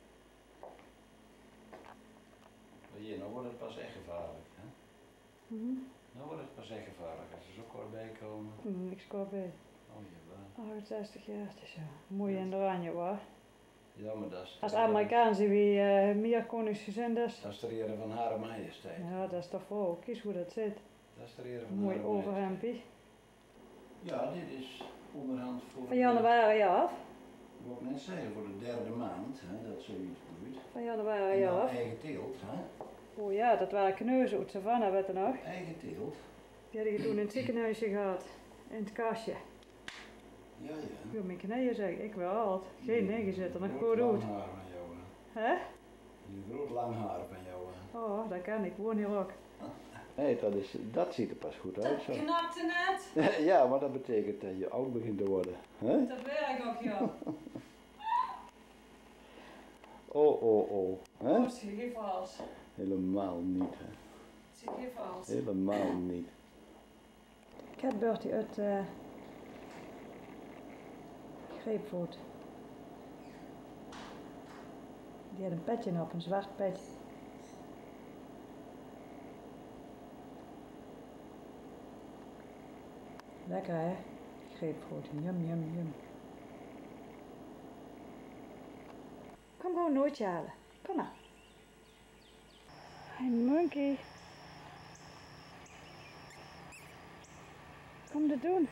Maar hier, nou wordt het pas echt gevaarlijk. Hè? Nou wordt het pas echt gevaarlijk als er zo kort bij komen. Niks kort bij. Oh jawel. 68 jaar, het is ja. Mooi in de oranje hoor. Ja, maar dat is Als Amerikaan zien we meer koningsgezind is. dat is de ere van Hare Majesteit. Ja, dat is toch voor. Kies hoe dat zit. Dat is de ere van Mooi Hare Majesteit. overhempie. Ja, dit is onderhand voor... Van januari af. Ik wou ook net zeggen, voor de 3e maand, hè, dat zoiets bloeit. Van januari En dan af. eigen teelt, hè? Oh ja, dat waren kneuzen uit Savannah, weet je nog? Eigen teelt. Die had ik toen in het ziekenhuisje gehad. In het kastje. Ja, ja. Ik wil mijn knieën zeggen, ik wil alt. Geen neergezet, nog Groot goed lang uit. haar van jou, hè. Hè? Een groot lang haar van jou, hè. Oh, dat kan ik, woon hier ook. Nee, dat ziet er pas goed uit zo. knapte net. Ja, maar dat betekent dat je oud begint te worden. Hè? Dat weet ik ook, ja. Oh. Hè? Oh, zie je vals. Helemaal niet, hè. Zie je vals. Helemaal niet. Ik heb Bertie uit Greepvoet. Die had een petje op, een zwart petje. Lekker hè? Greepvoet, yum. Kom gewoon nooit halen. Kom maar. Hey monkey. Kom hem te doen?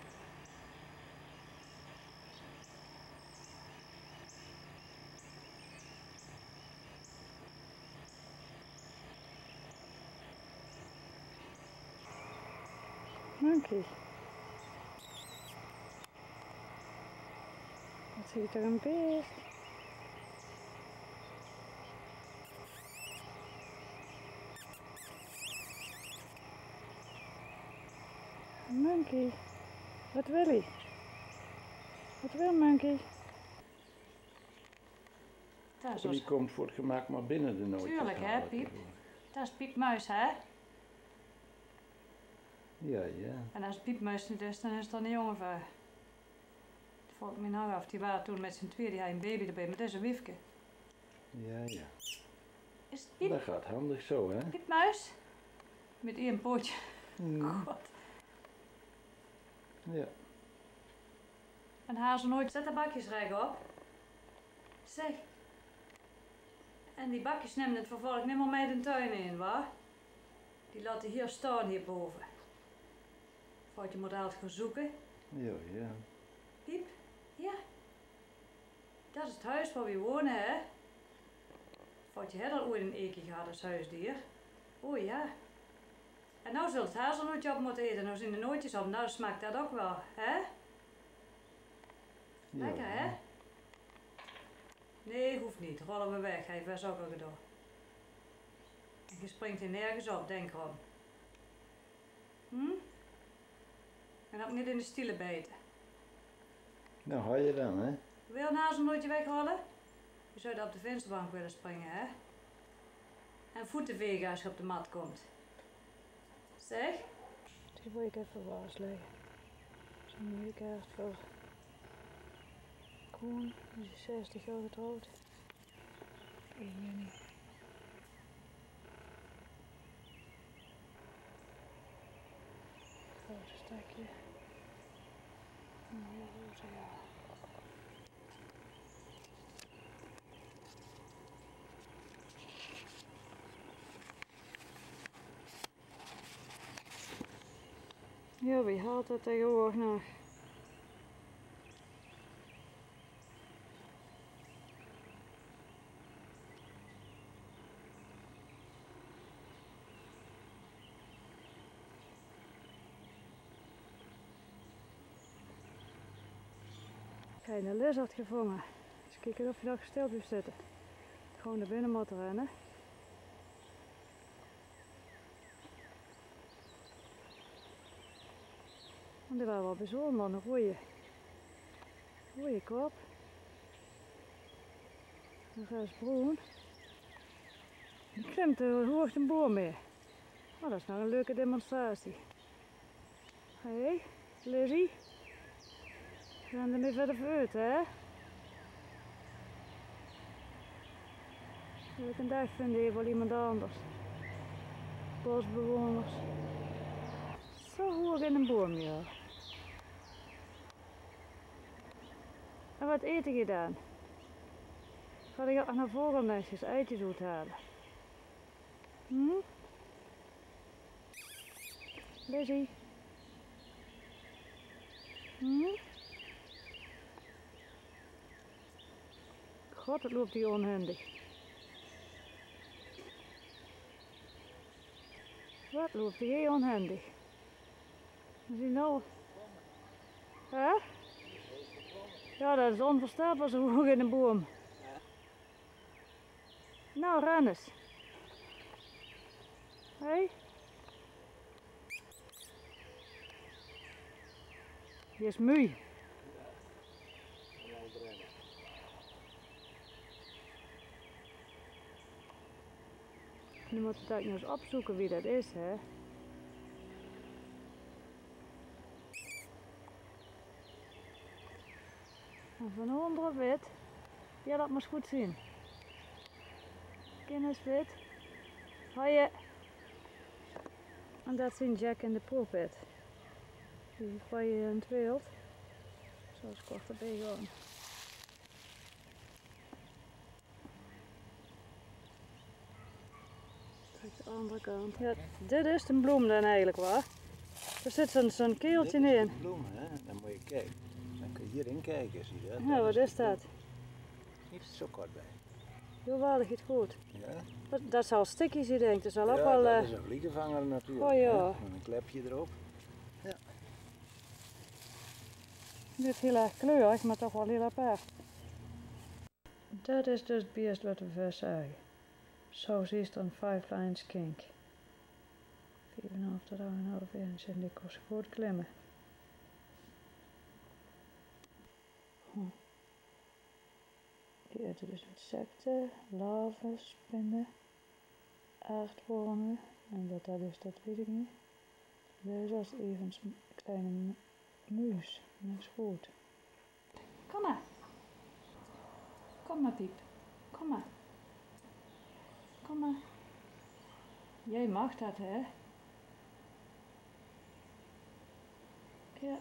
Monkey. Wat ziet er een beest? Een monkey. Wat wil hij? Wat wil monkey? Die komt voor het gemak maar binnen de nootjes. Tuurlijk hè, Piep. Dat is piepmuis hè? Ja, ja. En als het piepmuis niet is, dan is het dan een jongen van. Het valt me nou af, die waren toen met z'n tweeën, die had een baby erbij, maar dat is een wiefke. Ja, ja. Is het piep? Dat gaat handig zo, hè? Piepmuis? Met één pootje. God. Ja. En hazen nooit, zet de bakjes recht op. Zeg. En die bakjes nemen het vervolg niet meer mee de tuin in, waar? Die laten hier staan hierboven. Voordat je moet altijd gaan zoeken. Ja, ja. Piep, ja. Dat is het huis waar we wonen, hè? Voordat je al ooit een eekje gehad als huisdier. Oh ja. En nou zult het hazelnootje op moeten eten. Nou zijn de nootjes op, nou smaakt dat ook wel, hè? Lekker, Ja. hè? Nee, hoeft niet. Rollen we weg. Hij was ook al gedaan. En je springt er nergens op, denk erom. En ook niet in de stielen bijten. Nou, ga je dan, hè? Wil je een hazelnootje wegrollen? Je zou op de vensterbank willen springen, hè? En voeten vegen als je op de mat komt. Zeg? Die wil ik even waarsleggen. Zo'n week echt voor Koen, die is 60 jaar getrouwd. 1 juni. Grote stakje. En heel roze, ja. Ja, wie haalt dat tegenwoordig nog? Kleine lizard gevangen. Dus kijken of je nog stil blijft zitten. Gewoon naar binnen moeten rennen. En die waren wel bijzonder, een goeie kop. Nog eens bruin. Die klimt hoog de boom mee. Oh, dat is nou een leuke demonstratie. Hé, Lizzie. We gaan er niet verder uit, hè? Wil ik een dag vinden hier wel iemand anders. Bosbewoners. Zo hoog in een boom, ja. En wat eet je dan? Ga ik ook naar vogelnestjes eitjes uithalen? Lizzie? God, het loopt hier onhandig. Wat loopt hier onhandig? Is hij nou? Hè? Ja, dat is onvoorstelbaar zo hoog in een boom. Nou, ren eens. Hé? Die is moe. Nu moet ik nog eens opzoeken wie dat is, hè? En van onder wit. Ja, dat moet goed zien. Kennis wit. Hoi. En dat zien Jack en de pulpit. Die gooi je in het wild. Zoals kort erbij gaan. Kijk de andere kant. Ja, dit is de bloem dan eigenlijk, waar? Er zit zo'n keeltje Dit is in. de bloem, hè? Dan moet je kijken. Dan kun je hierin kijken, zie je dat? Ja, wat is dat? Niet zo kort bij. Jawel, dat gaat goed. Ja? Dat zal stikjes, ik denk. Dat zal ook Ja, wel... dat is een vliegenvanger natuurlijk. Oh ja. Hè? Met een klepje erop. Ja. Dit is heel erg kleurig, maar toch wel heel apart. Dat is dus het beest wat we verzagen. Southeastern 5-line skink. 4,5 tot 1,5 inch en die kost goed klimmen. Die eten dus insecten, larven, spinnen, aardwormen en wat dat is, dat weet ik niet. Deze is even een kleine muis, dat is goed. Kom maar. Kom maar, Piep. Kom maar. Kom maar. Jij mag dat, hè? Ja.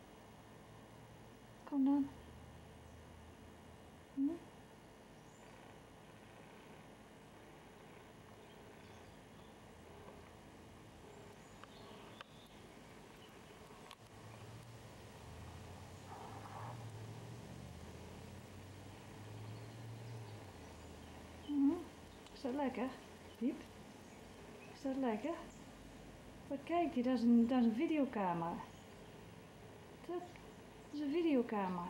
Kom dan. Hm? Is dat lekker, Piep? Is dat lekker? Wat kijk je, dat is een videocamera. Dat is een videocamera.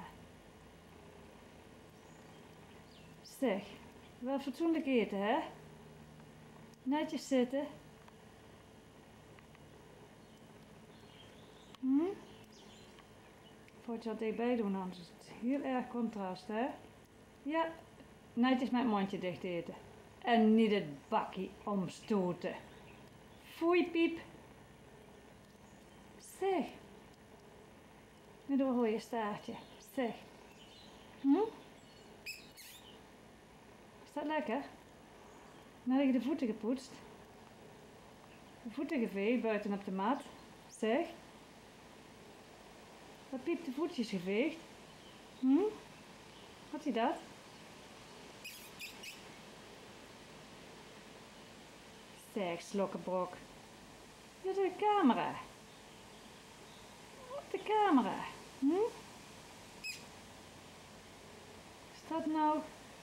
Zeg, wel fatsoenlijk eten, hè? Netjes zitten. Voordat je wat erbij doen, anders is het heel erg contrast, hè? Ja, netjes met het mondje dicht eten. En niet het bakje omstoten. Foei, Piep. Zeg. Met een rode staartje. Zeg. Is dat lekker? Nou heb je de voeten gepoetst. De voeten geveegd buiten op de mat. Zeg. Wat Piep de voetjes geveegd? Had hij dat? Zeg, slokkenbrok. Ja, de camera. Op de camera. Is dat nou...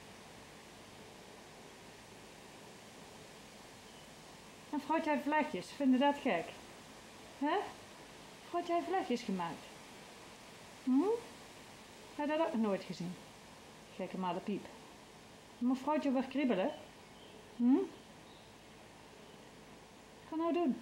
En vrouwt jij vlechtjes? Vind je dat gek? Hè? Vrouwt jij vlechtjes gemaakt? Heb je dat ook nog nooit gezien? Gekke maar de Piep. Moet vrouwtje weer kriebelen? Ga nou doen.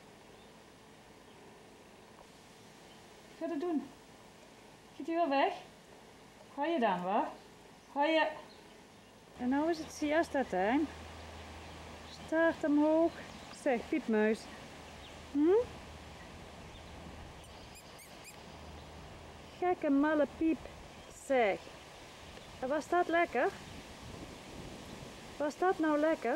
Ga dat doen. Gaat hij wel weg? Ga je dan, waar? Ga je. En nou is het siesta time. Staart omhoog. Zeg, piepmuis. Gekke malle Piep. Zeg. En was dat lekker? Was dat nou lekker?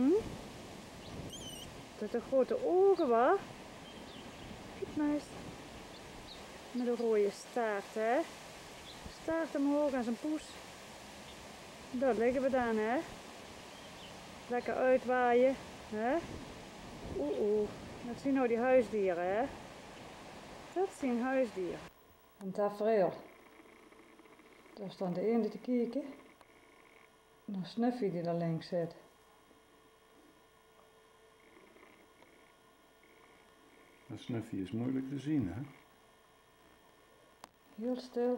Dat de grote ogen was. Piepmuis. Met een rode staart, hè. Staart omhoog en zijn poes. Daar liggen we dan, hè. Lekker uitwaaien, hè. Dat zien nou die huisdieren, hè. Dat zien huisdieren. Een tafereel. Daar staan de eenden te kijken. En dan Snuffy die daar links zit. Een Snuffy is moeilijk te zien, hè? Heel stil.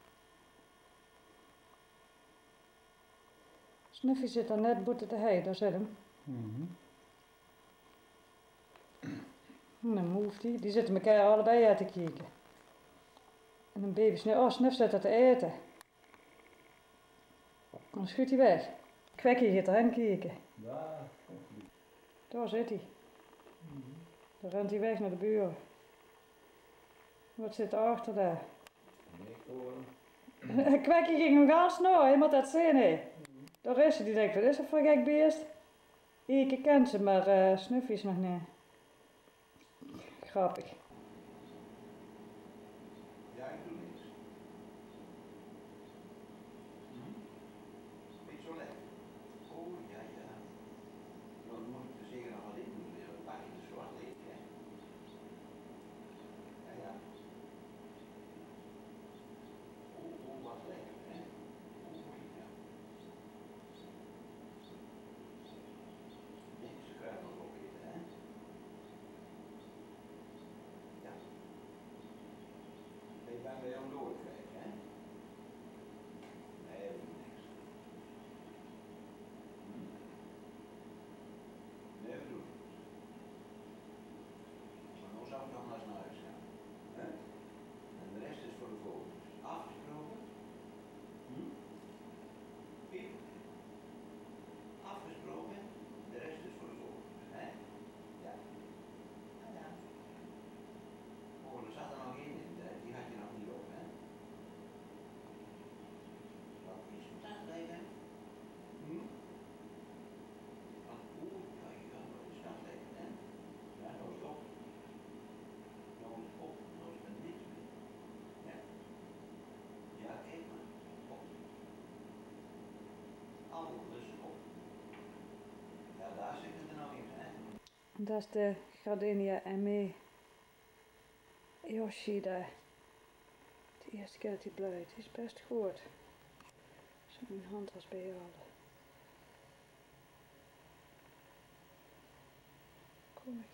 Snuffy zit daar net boeten te hei, daar zit hem. En dan Move die zitten elkaar allebei uit te kijken. En een baby Snuff zit daar te eten. Dan schudt hij weg. Khaki gaat erheen kijken. Daar zit hij. Dan rent hij weg naar de buren. Wat zit er achter daar? Khaki ging hem gaan snoren, je moet dat zien, hè. Daar is hij, die denkt, wat is dat voor een gek beest? Ik ken ze, maar Snuffy is nog niet. Grappig. Ja, ik doe niks. Niet zo lekker. Oh, ja. Dan moet ik er zeker nog wat in doen. Dan pak je de zwart in, hè. bij jou doorkrijgen, hè? Nee, dat doet niks. Nee, dat doet niks. Maar nu zou ik nog maar eens naar huis gaan. Hè? En de rest is voor de vogels. Afgesproken? Piep? Afgesproken? De rest is voor de vogels. Hè? Ja. Ja. Oh, er zat er nog één in, die had je nog niet op, hè? Wat is dat leven? Ja, wat is dat leven, hè? Ja, nou is het op. Nou is het op, nou is er niks meer. Ja. Ja, kijk maar. Op. Alles op. Ja, daar zit het er nou in, hè? Dat is de gardenia ME Yoshida. De eerste keer dat hij bloeit. Die is best goed. Zo mijn hand was bij halen. Kom ik.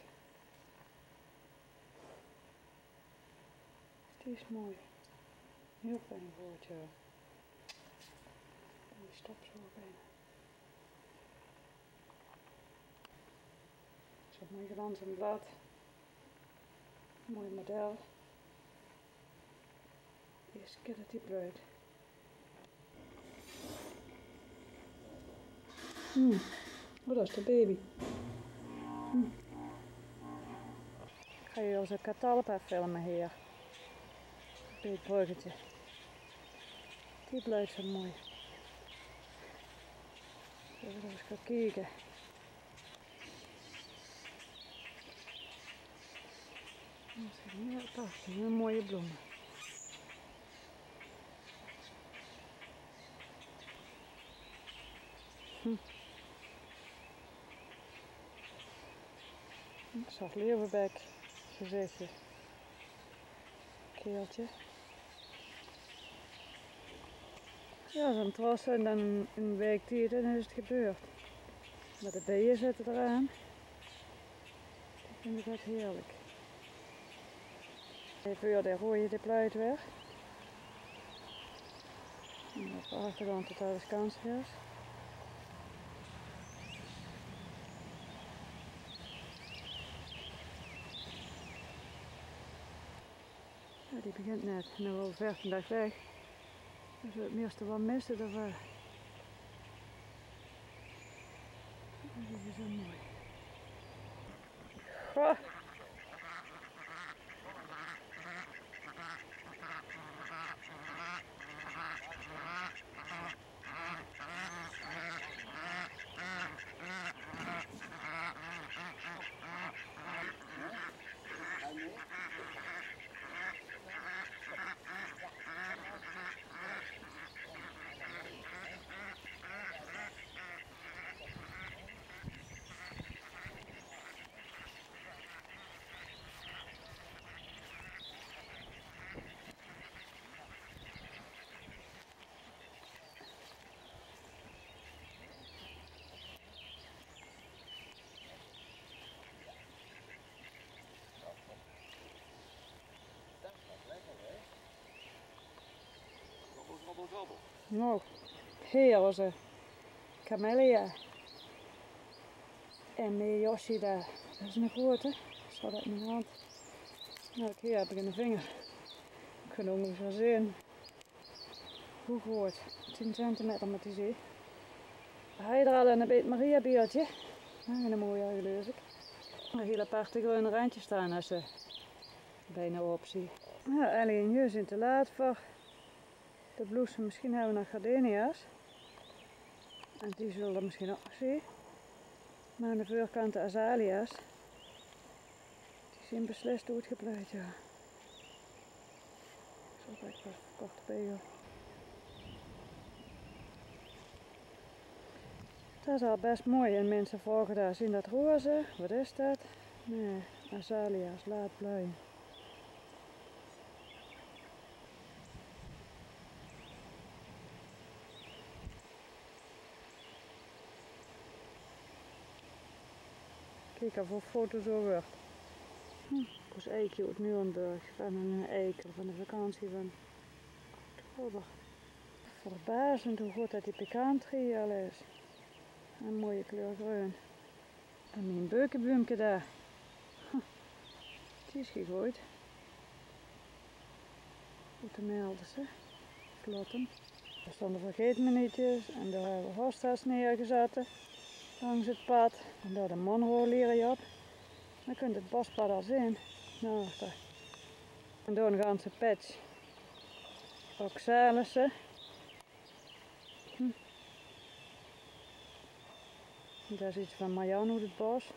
Die is mooi. Heel fijn woord, ja. En die stopt zo bijna. Zo'n mooi glanzend blad. Mooi model. Eerste keer dat die bloeit. Oh, dat is de baby. Ik ga je onze katalpa filmen hier. Bij het bruggetje. Die bloeit zo mooi. Zullen we eens gaan kijken. Dat is heel prachtig, heel mooie bloemen. Een zacht leeuwenbek, gezichtje, keeltje. Ja, zo'n tros en dan een week tijd en dan is het gebeurd. Maar de bijen zitten eraan. Ik vind het echt heerlijk. Even weer de rode de pluit weg. En op de achtergrond tot alles kansjes. Ja, die begint net, nu al 14 dag weg. Dus we het meeste wel missen daarvan. Dat is zo mooi. Goh. Nou, hier was een camellia. En met Yoshida. Dat is een grote. Ik zal dat in mijn hand. Nou, hier heb ik in de vinger. Ik kan ongeveer zien hoe groot. 10 centimeter met die zee. Hij er al een beetje Maria beertje. Een mooie uitleus ik. Een hele aparte groene randje staan als ze bijna op zie. Ja, Ellie en Jeu zijn te laat voor de bloesem. Misschien hebben we nog gardenia's. En die zullen we misschien ook nog zien. Maar aan de voorkant de azalea's. Die zijn beslist uitgebreid, ja. Ik zal echt wel kort pegel. Dat is al best mooi en mensen vragen daar, zien dat roze? Wat is dat? Nee, azalea's, laat bloeien. Kijk of een foto zo wordt. Ons eikje uit Nuremberg van een eikel van de vakantie van oktober. Verbazend hoe goed dat die pekantrie al is. Een mooie kleur groen. En mijn beukenboomke daar. Die is gegooid. Goed te melden ze. Vlotten. Er stonden vergeetmenietjes en daar hebben we hostas neergezet langs het pad. En daar de monroe op. Dan kunt het bospad al zien. Naar achter. En door een ganse patch. Oxalissen. Dat is iets van Marjan uit het bos.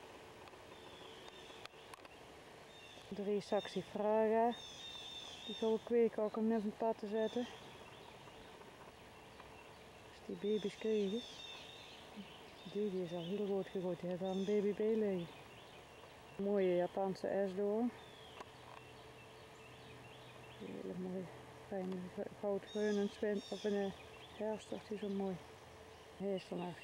3 saxifraga. Die gaan we kweken ook om net op het pad te zetten. Als die baby's krijgen. Die is al heel goed gegooid. Die heeft al een baby bij liggen. Een mooie Japanse esdoorn. Die hele mooie, fijne goudgroene zwint op een herfst. Die is zo mooi. Hij is vandaag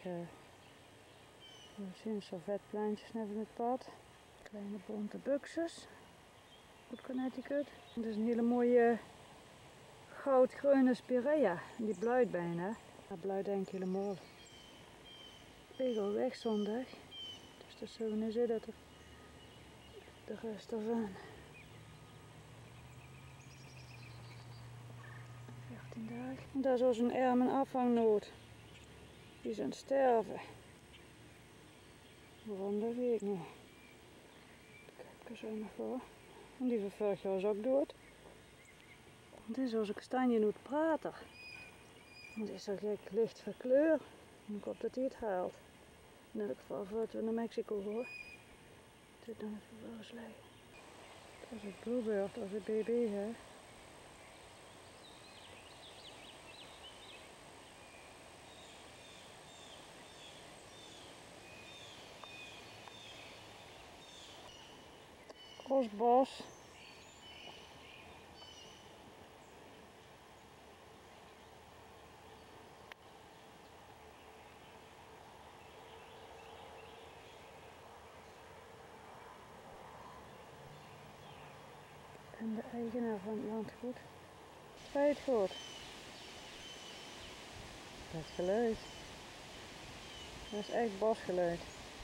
sinds zo vet plantjes net in het pad. Kleine bonte buxus. Goed Connecticut. Dit is een hele mooie goudgroene spirea. Die bloeit bijna. Dat bloeit denk ik helemaal. Pegel weg zondag. Dus dat zullen we niet zien dat er de rest ervan. 14 dagen. En dat is ook een arm- en afhangnoot. Die is aan het sterven. Waarom dat weet ik niet. Kijk er zo nog voor. En die van vorig jaar is ook dood. Dit is als een kastanjenoot prater. Het is zo gek licht van kleur. Ik hoop dat hij het haalt. In elk geval voordat we naar Mexico gaan. Dit dan even voor ons liggen. Dat is een bluebird als een baby, hè. Osbos. En de eigenaar van het landgoed. Feitgoed. Dat geluid. Dat is echt bosgeluid.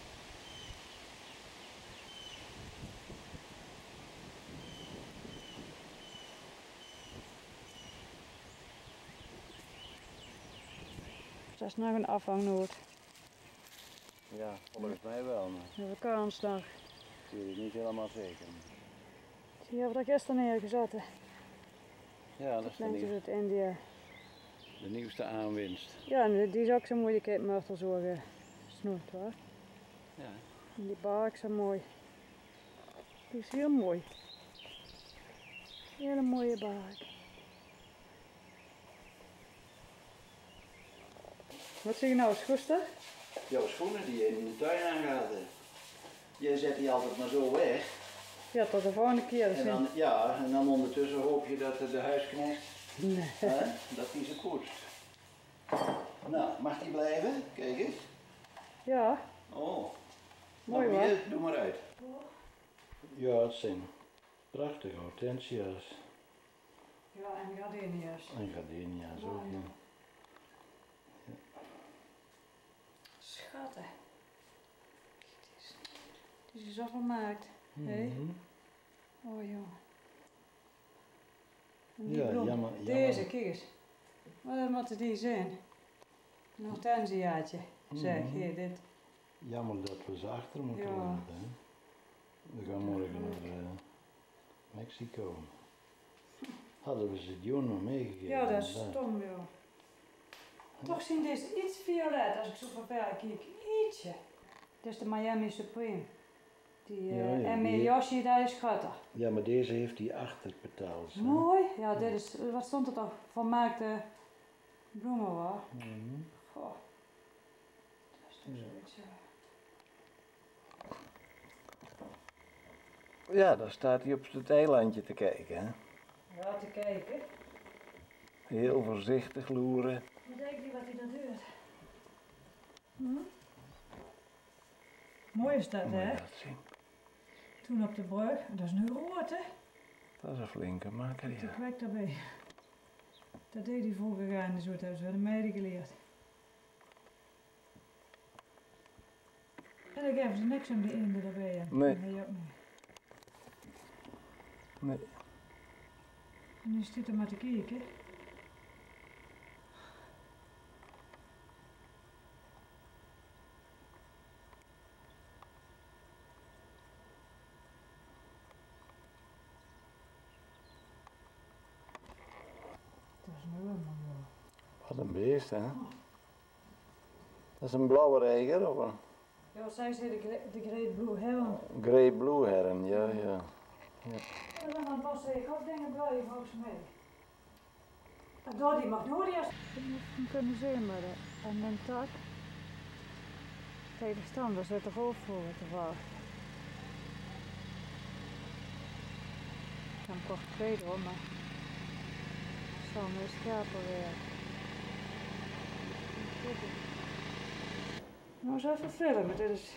Dat is nog een afhangnoot. Ja, volgens mij wel. Maar De vakantsdag. ik weet het niet helemaal zeker. Die hebben we daar gisteren neergezet. Ja, dat is Plantjes uit India. de nieuwste aanwinst. Ja, en die is ook zo mooi. Ik heb murtel zo gesnoerd hoor. Ja. En die bark zo mooi. Die is heel mooi. Hele mooie bark. Wat zie je nou, schoester? Jouw schoenen die je in de tuin aangaat. Jij zet die altijd maar zo weg. Ja, tot de volgende keer. En dan, ja, en dan ondertussen hoop je dat de huisknecht, Nee. dat die ze poetst. Nou, mag die blijven? Kijk eens. Ja, Oh. mooi Nou, hoor. hier, doe maar uit. Ja, het zijn prachtige hortensia's. Ja, en gardenia's. En gardenia's ook. Mooi. Ja. Schatten. Die is al gemaakt. Hé? Oh jongen. En die Ja, bloem. jammer. Deze, kijk eens. Wat moeten die zijn? Een hortensiaatje. Zeg, hier dit. Jammer dat we ze achter moeten Ja. laten. Hè? We gaan morgen naar Mexico. Hadden we ze Dion nog meegegeven? Ja, dat is inderdaad. stom, joh. Toch zien deze iets violet als ik zo van ver kijk. Ietsje. Dit is de Miami Supreme. Die Ja, en die- Yoshi, dat is schatter. Ja, maar deze heeft die achterbetaald. hè? Mooi. Ja, dit is, wat stond er toch? Vermaakte bloemen hoor. Goh. Dat is toch zoiets, ja. Ja, daar staat hij op het eilandje te kijken. Hè? Ja, te kijken. Heel voorzichtig loeren. Wat denk je wat hij dat doet? Hm? Mooi is dat, Moet je hè? dat zien. Toen op de brug, dat is nu rood hè. Dat is een flinke makker, Die ja. kwek daarbij. Dat deed hij vroeger gaan en zo, dat hebben ze wel de meiden geleerd. En dan geven ze niks om die eenden daarbij. Hè. Nee. Dat weet je ook niet. Nee. En nu zit er maar te kijken. Dat is nu helemaal mooi. Wat een beest, hè? Dat is een blauwe reiger of een Ja, wat zei ze, de Great Blue Heron. grey blue heron, ja, ja. En dan was ik ook dingen blij volgens mij. En door die magnolia's. Je moet hem kunnen zien maar en dan tak. Tegenstander zit er ook voor te wachten. Ik kan hem kort tweede hoor, maar het zal me scherper weer. Nou, eens even filmen. Dit is.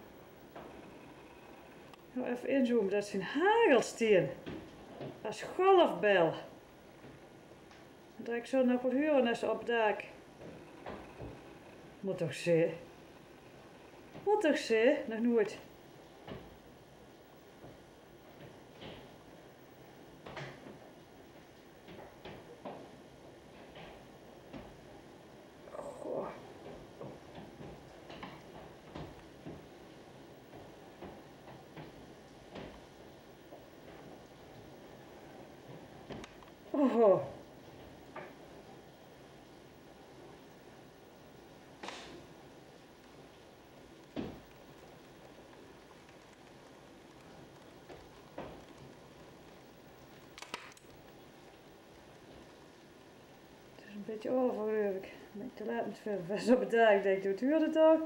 Nou, even inzoomen, dat is een hagelsteen. Dat is golfbel. Dan trek ik zo nog wat huren op het dak. Moet toch zien. Moet toch zien, nog nooit. Goh. Oh. Het is een beetje over, geloof ik. Ik ben te laat met veel vers op het dak. Ik denk, doet u het toch?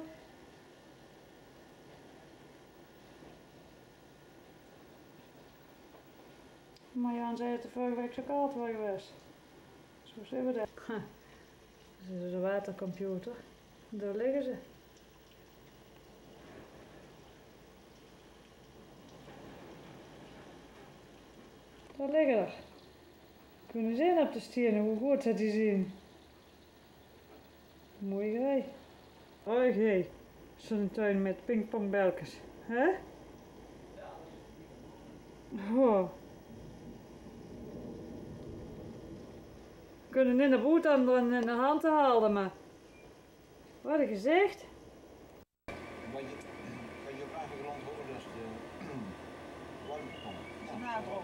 Maar Jan zei het de vorige week zo koud was geweest. Zo zien we dat. Dat is de watercomputer. Daar liggen ze. Daar liggen er. Kunnen zien op de stenen hoe goed dat die zien. Mooi grij. Oh jee. Zo'n tuin met pingpongbelkes. Hè? Oh. We kunnen in de boot aan in de hand halen, maar. Wat een gezicht. Wat je op achtergrond hoort, dat is de warmtepomp. Nadruk.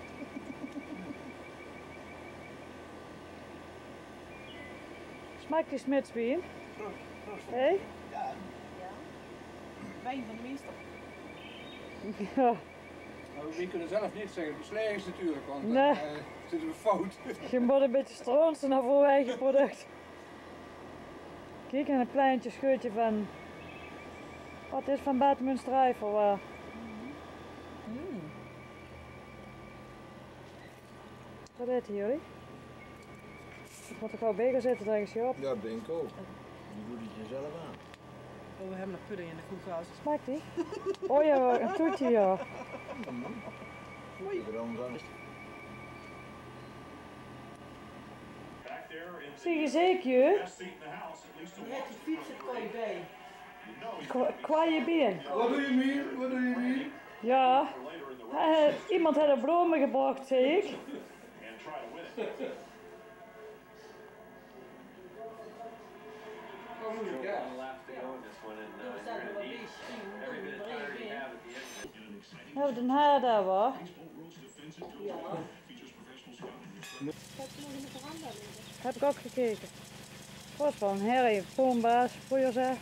Smaakt die smitsbeen? Proost. Hé? Ja. Ja. Wijn van de meester. Ja. Nou, we kunnen zelf niet zeggen, beslagen is natuurlijk, want Nee. dan zitten we fout. Je moet een beetje stroonsen naar voor eigen product. Kijk, en een pleintje scheutje van. Wat is van Buitenmünsterijvel waar? Wat eten jullie? Ik moet er gewoon bij gaan zitten, denk je op. Ja, ik denk ook. Die doet het jezelf aan. Oh, we hebben nog pudding in de koelkast. Smaakt die? Oh ja, een toetje ja. Mooi. Veranderen. Zie je zeker? Je hebt de fiets er kooi bij. Kwaaie been. What do you mean? What do you mean? Ja. Iemand had er bloemen gebracht, zei ik. Oh, moeilijk, ja. Hebben we de haar daar hoor. Ja. Heb ik ook gekeken. Was van Harry, boombaas, voor zeg.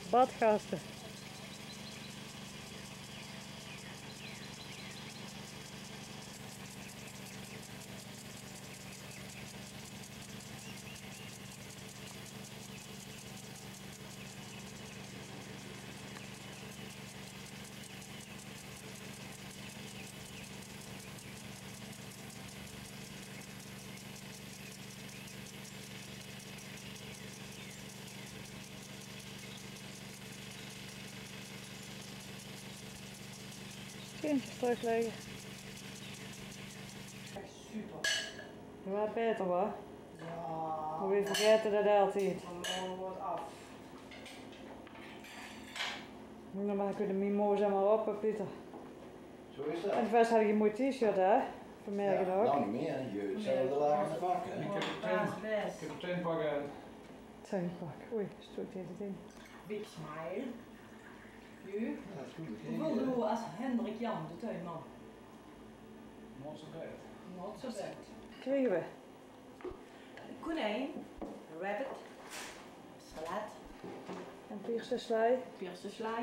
Badgasten. Kindjes terugleggen. Echt super. Ja, Pieter hoor. Ja. Moet je vergeten dat altijd. Dan wordt af. Dan maak ik de mimosa maar op, Pieter. Zo is dat. En vast had ik een mooi t-shirt hè? Vanmiddag Ja, ook. nou niet meer, je hetzelfde laag in de bak, hè? Ik heb het tent pakken. Tuinpak. Oei, stoot dit het in. Big smile. Nu. Ja, dat is goed. Hoeveel doen we als Hendrik Jan, de tuinman? Not so bad. Not so bad. Kregen we. Konijn, rabbit, salat, En piersenslij. piersenslij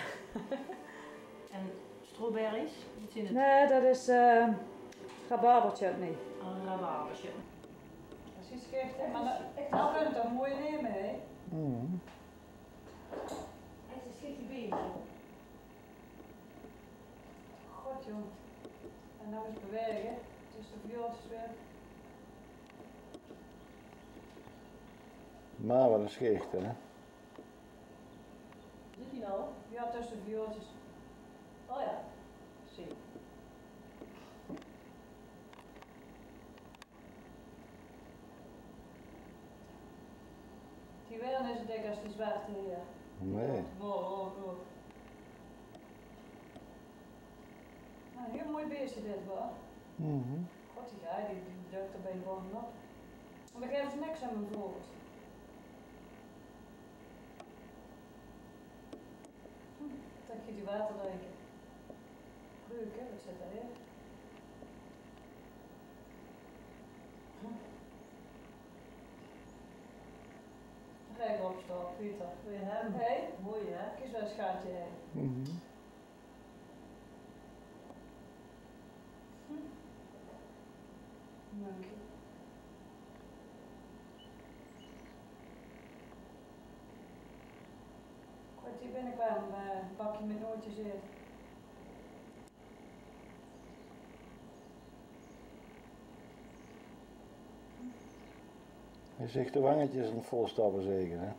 en strawberries. Iets in het Nee, dat is rabarberchutney. een rabarbertje. Dat is iets gek, hè? Maar dat kun je toch mooi nemen, hè? Het is een schietje been. God, jong. En nou eens bewegen. Dus de viooltjes weer. Maar wat een schicht, hè? Zit hij nou? Ja, tussen de viooltjes. Oh ja, zie. Die weer is zo dik als die zwarte hier. Nee. Oh. Nou, een heel mooi beestje dit hoor. God, die guy die duikt er bij gewoon op. Maar dan geven ze niks aan mijn vogels. Dan gaat die water drinken. Leuk hè, wat zit daarin? Dan ga ik opstaan, Pieter. Wil je hem? Hé, Mooi hè? kies wel een schaatje heen. Monkey. Goed, hier binnenkwam een bakje met nootjes in. Hij zegt de wangetjes aan het volstappen zeker, hè?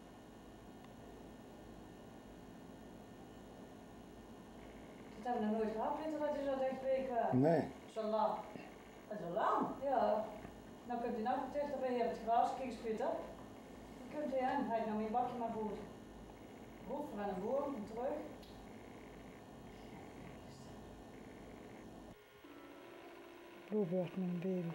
Dat hebben we nog nooit gehad, Pieter, dat is al dichtbij kwam. Nee. Zo lang. Dat is al lang. Ja. Nou komt hij nog dichterbij, je hebt het gras, kijk eens Pieter. Dan komt hij aan, hij heeft nou een bakje maar goed. Goed, van een boom, en terug. Bluebird, mijn baby.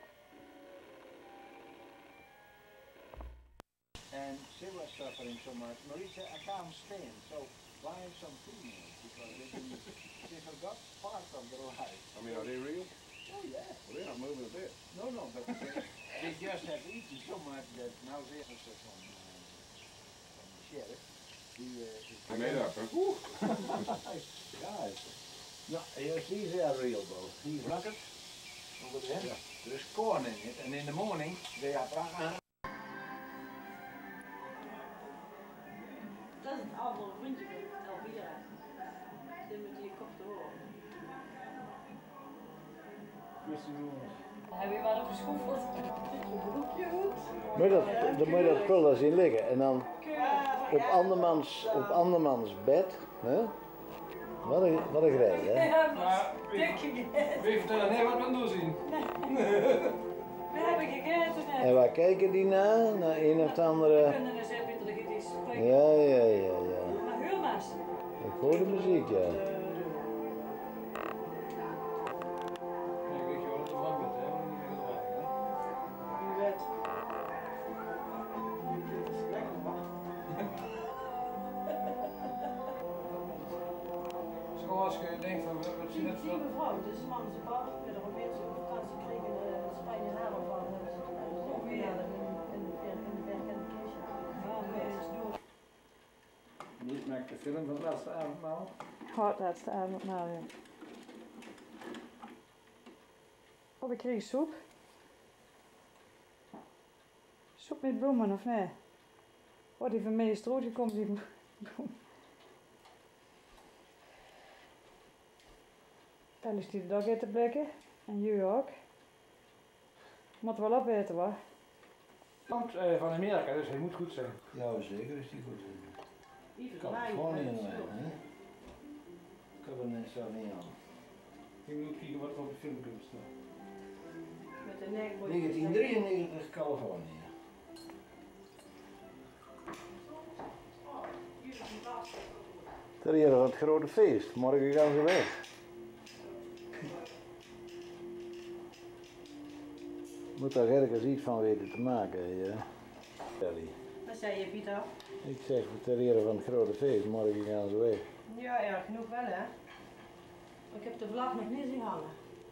And she was suffering so much. Marisa, I can't stand, so buy some females because they forgot part of their life. I mean, are they real? Oh yeah. Well, they're not moving a bit. No, but they just have eaten so much that now they have from the sheriff. They made up, huh? Guys. No, you see they are real though. He's rocket over there. Yeah. There's corn in it, and in the morning they are Dat is het oude vriendje van Elvira. Die met die kop te horen. Heb je maar opgeschoefeld? Broekje goed. Dan moet je dat spul daar zien liggen en dan op andermans bed. Hè? Wat een grij, hè? Ja, Maar dik gegeten. wie vertellen nee wat we doen zien? We hebben gegeten net. En waar kijken die naar? Naar een of We andere... kunnen eens even Pieter, dat je die spreken. Ja. Maar huur maar eens. Ik hoor de muziek, ja. Ja, weet je wel dat er van bent, hè? Want niet meer draaien, hè? Wie weet. Dat is lekker hoor. Zoals je denkt van, wat zie je net Die van? mevrouw, dus de man is een paar met een mensen op vakantie kregen in Spanje en Heron van hebben ze opgedaan in de werk en de keesje. Ja, maar is dood. Maak de film van het laatste avondmaal. Het laatste avondmaal, ja. Oh, we kregen soep. Soep met bloemen, of nee? Oh, die van mij is eruit gekomen, die bloemen. Dan is die er ook eten blikken. En Jeu ook. Moet wel opeten, hoor. Komt van Amerika, dus hij moet goed zijn. Ja, zeker is die goed. Even Kan draaien. gewoon niet in hè? Cabernet Sauvignon. Ik moet kijken wat er op de film komt staan. Met de nek. 1993 Californië. Dat is het grote feest. Morgen gaan ze weg. Moet daar ergens iets van weten te maken, ja. Ellie. Wat zei je, Pieter? Ik zeg, ter ere van het grote feest, morgen gaan ze weg. Ja, erg genoeg wel, hè? Ik heb de vlag nog niet zien hangen.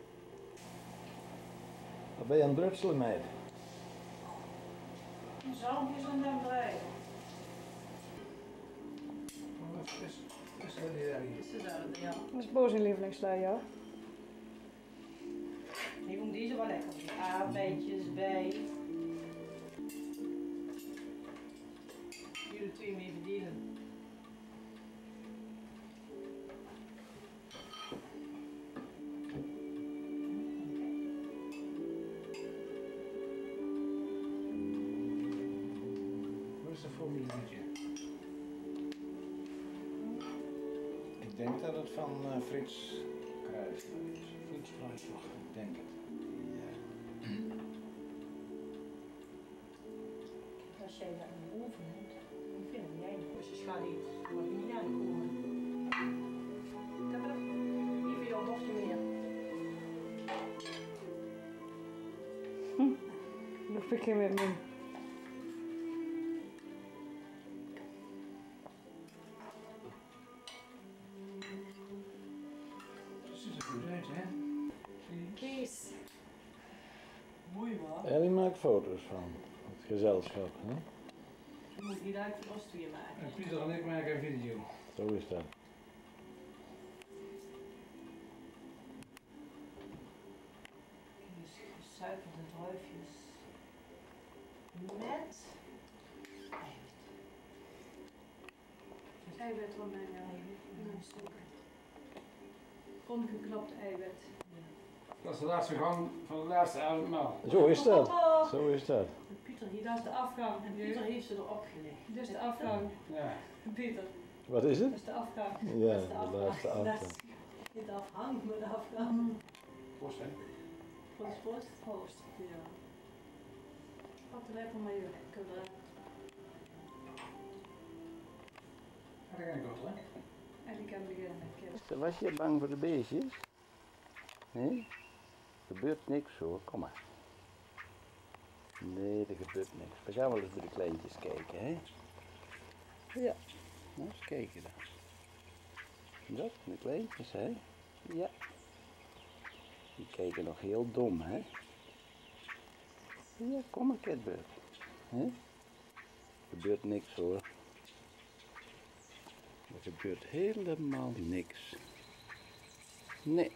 Wat ben je aan het drutselen, meid? Die zalmpjes en dan draaien. Is dat hier? Is het ja. Dat is boos in lievelingslui, ja. Die vond deze wel lekker. Aardbeidjes bij. Jullie twee mee verdienen. Wat is dat voor een liedje? Ik denk dat het van Frits Kruijsler is. Frits Kruijsler, ik denk het. Als jij dat in de oven hebt, dan vind ik jij niet. Dus je gaat niet, mag je niet aankomen. Dat heb ik niet veel dochter meer. Dat vind ik met me. Dat ziet er goed uit, hè? Kies. Mooi man. Ellie maakt foto's van het gezelschap, hè? Je moet niet uit voor ons twee maken. En Pieter en ik maken een video. Zo is dat. Kies gesuikerde druifjes. Met eiwit. Eiwit van mij, ja. Ongeknapt eiwit. Dat is de laatste gang van het laatste avondmaal. Zo is dat. Zo is dat. Pieter, hier, dat is de afgang. En Pieter heeft ze erop gelegd. Dit is de afgang. Ja. Pieter, Wat is het? dat is de afgang. Ja, Dat is de de afgang. laatste Dat afgang. is niet de afhang, maar de afgang. Post, hè? Proost, proost. Proost. Ja. Wat lekker maar jullie. Ga ik aan de hè? En ik kan beginnen met kip. Was je bang voor de beestjes? Nee? Gebeurt niks hoor, kom maar. Nee, er gebeurt niks. We gaan wel eens bij de kleintjes kijken, hè? Ja. Nou, eens kijken dan. Dat, de kleintjes, hè? Ja. Die kijken nog heel dom, hè? Ja, kom maar, Catbird. Hè? Gebeurt niks hoor. Er gebeurt helemaal niks. Nee.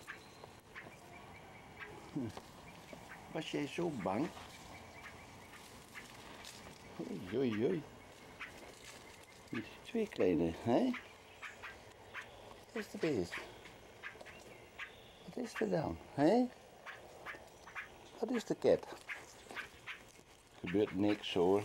Was jij zo bang? Oei, oei, oei. Die twee kleine, hè? Wat is de beest? Wat is er dan, hè? Wat is de cat? Er gebeurt niks hoor.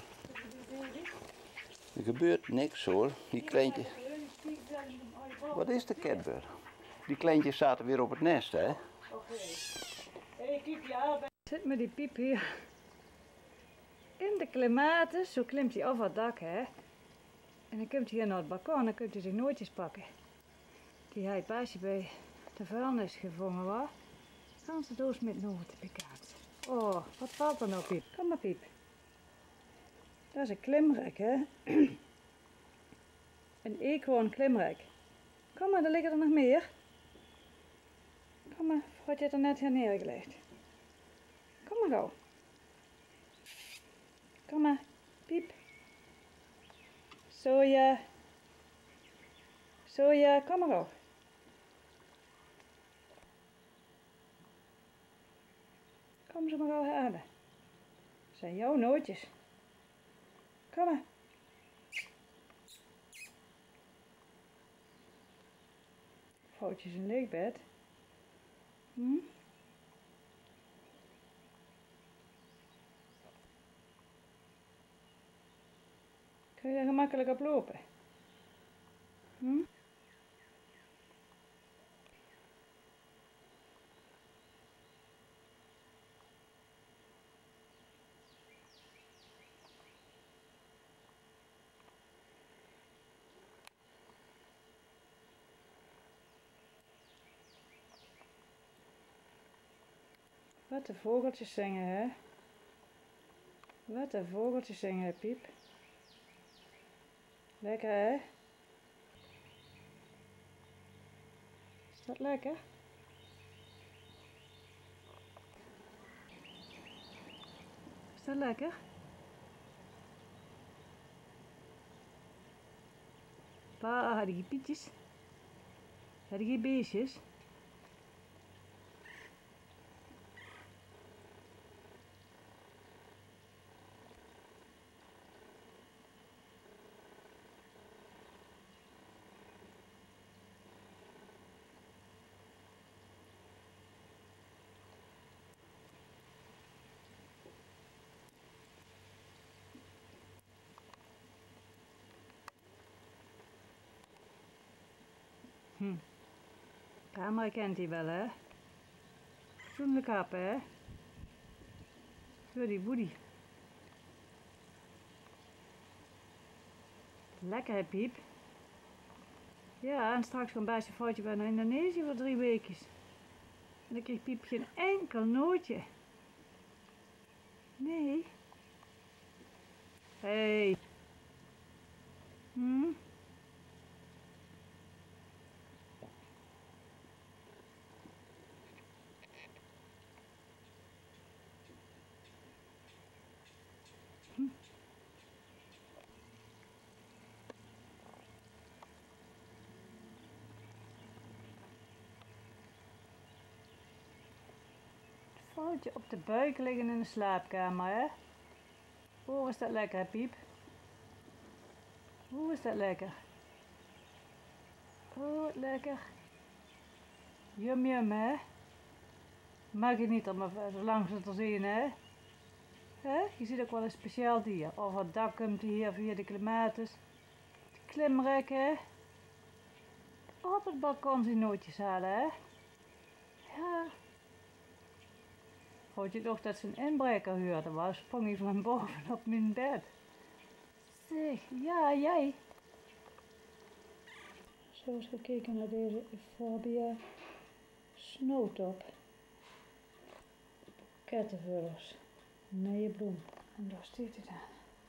Er gebeurt niks hoor. Die kleintjes. Wat is de catbird? Die kleintjes zaten weer op het nest, hè? Hé, kijk je aan. Zit met die piep hier. In de clematis, zo klimt hij af het dak, hè. En dan komt hij hier naar het balkon en dan kunt hij zich nootjes pakken. Die hij het baasje bij de vuilnis gevangen was. Ganse doos met noten bekend. Oh, wat valt er nou, Piep? Kom maar, Piep. Dat is een klimrek, hè. Een eekhoorn klimrek. Kom maar, er liggen er nog meer. Kom maar, had je het er net hier neergelegd. Kom maar gauw. Kom maar, Piep. Zo ja. Zo ja, kom maar op. Kom ze maar gauw halen. Dat zijn jouw nootjes. Kom maar. Foutjes een leekbed. Hm? Kun je er gemakkelijk op lopen? Hm? Wat de vogeltjes zingen, hè? Wat de vogeltjes zingen, hè, Piep? Lekker, hè? Is dat lekker? Is dat lekker? Pa, had je pietjes? Had je beestjes? Camera kent hij wel, hè? Zo'n kap, hè? Zo die woody. Lekker, hè, Piep? Ja, en straks gaan Baasje foutje bij naar Indonesië voor 3 weken. En dan kreeg Piep geen enkel nootje. Nee. Hey. Hm? Foutje op de buik liggen in de slaapkamer, hè? Hoe is dat lekker, hè, Piep? Hoe is dat lekker? Oh, wat lekker. Yum yum, hè? Mag je niet om zo lang te zien, hè? Hè? Je ziet ook wel een speciaal dier. Of het dak komt hier via de clematis. De klimrek, hè? Op het balkon die nootjes halen, hè? Ja. Hoort je toch dat ze een inbreker huurde was? Sprong hij van boven op mijn bed. Zeg, ja, jij. Zo eens gekeken naar deze Euphorbia snowtop. Kettenvullers. Nee, bloem. En daar staat hij dan.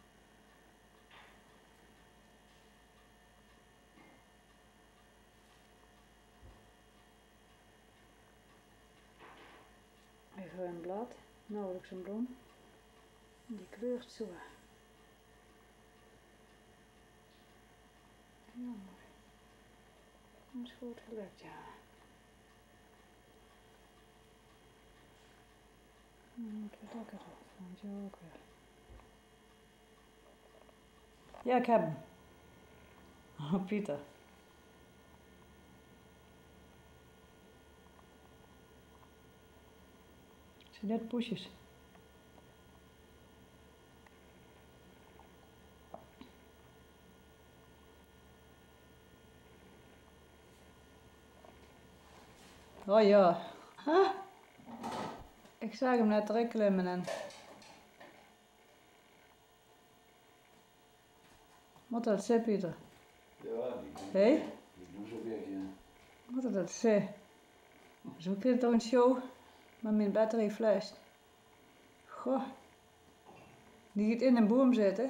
Even een blad, nauwelijks een bloem. En die kleurt zo. Heel mooi. Dat is goed gelukt, ja. Dan moet het lekker op, want je ook weer. Ja, ik heb hem. Oh, Pieter. Het zijn net poesjes. Oh ja. Huh? Ik zag hem net erin klimmen en... Wat dat zei, Pieter? Ja, Hé? die doen zo'n beetje. Wat dat zei? Zo kreeg toch een show met mijn batterijfles. Goh. Die gaat in een boom zitten.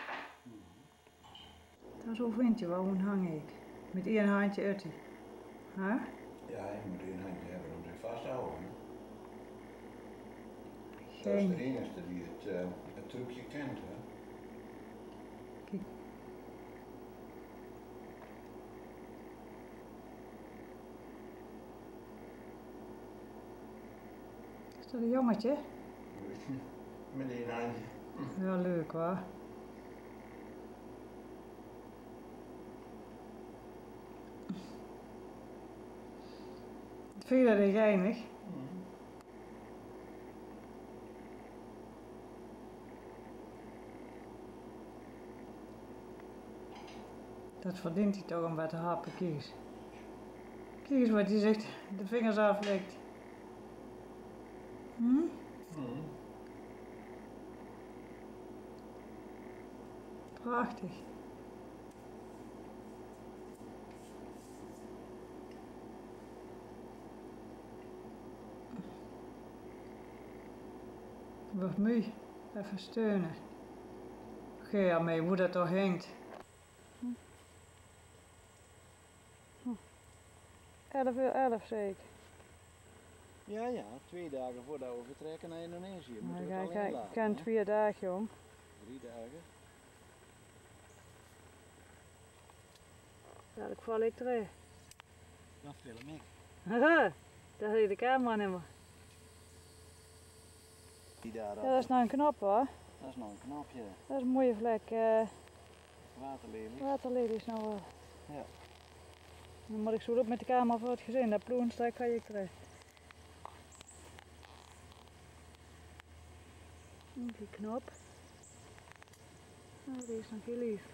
Dat is zo'n vindje, waarom hang ik? Met één handje uit die. Huh? Ja, je moet één handje hebben om zich vast te houden. Dat Geen. is de enige die het trucje kent, hè. Kijk. dat een jongetje? Meneer Nijn. Ja, leuk hoor. Vind je dat niet geinig? Dat verdient hij toch om wat te happen, kijk eens. Kijk eens wat hij zegt, de vingers aflekt. Prachtig. Wordt moe. Even steunen. Oké, ja, maar hoe dat toch hangt. 11 uur 11 zeker. Ja, 2 dagen voordat we vertrekken naar Indonesië. Moeten we het Ik alleen laten, ken hè? 2 dagen jong. 3 dagen. Dadelijk val ik terug. Dan film ik. Haha, daar zie je de camera niet meer. Die daar Ja, dat is nou een knop hoor. Dat is nog een knopje. Dat is een mooie vlek. Waterlelies. Waterlelies nou wel. Ja. Dan moet ik zo op met de camera voor het gezin. Dat ploenstrek ga ik terug. Die knop. Oh, die is nog heel lief.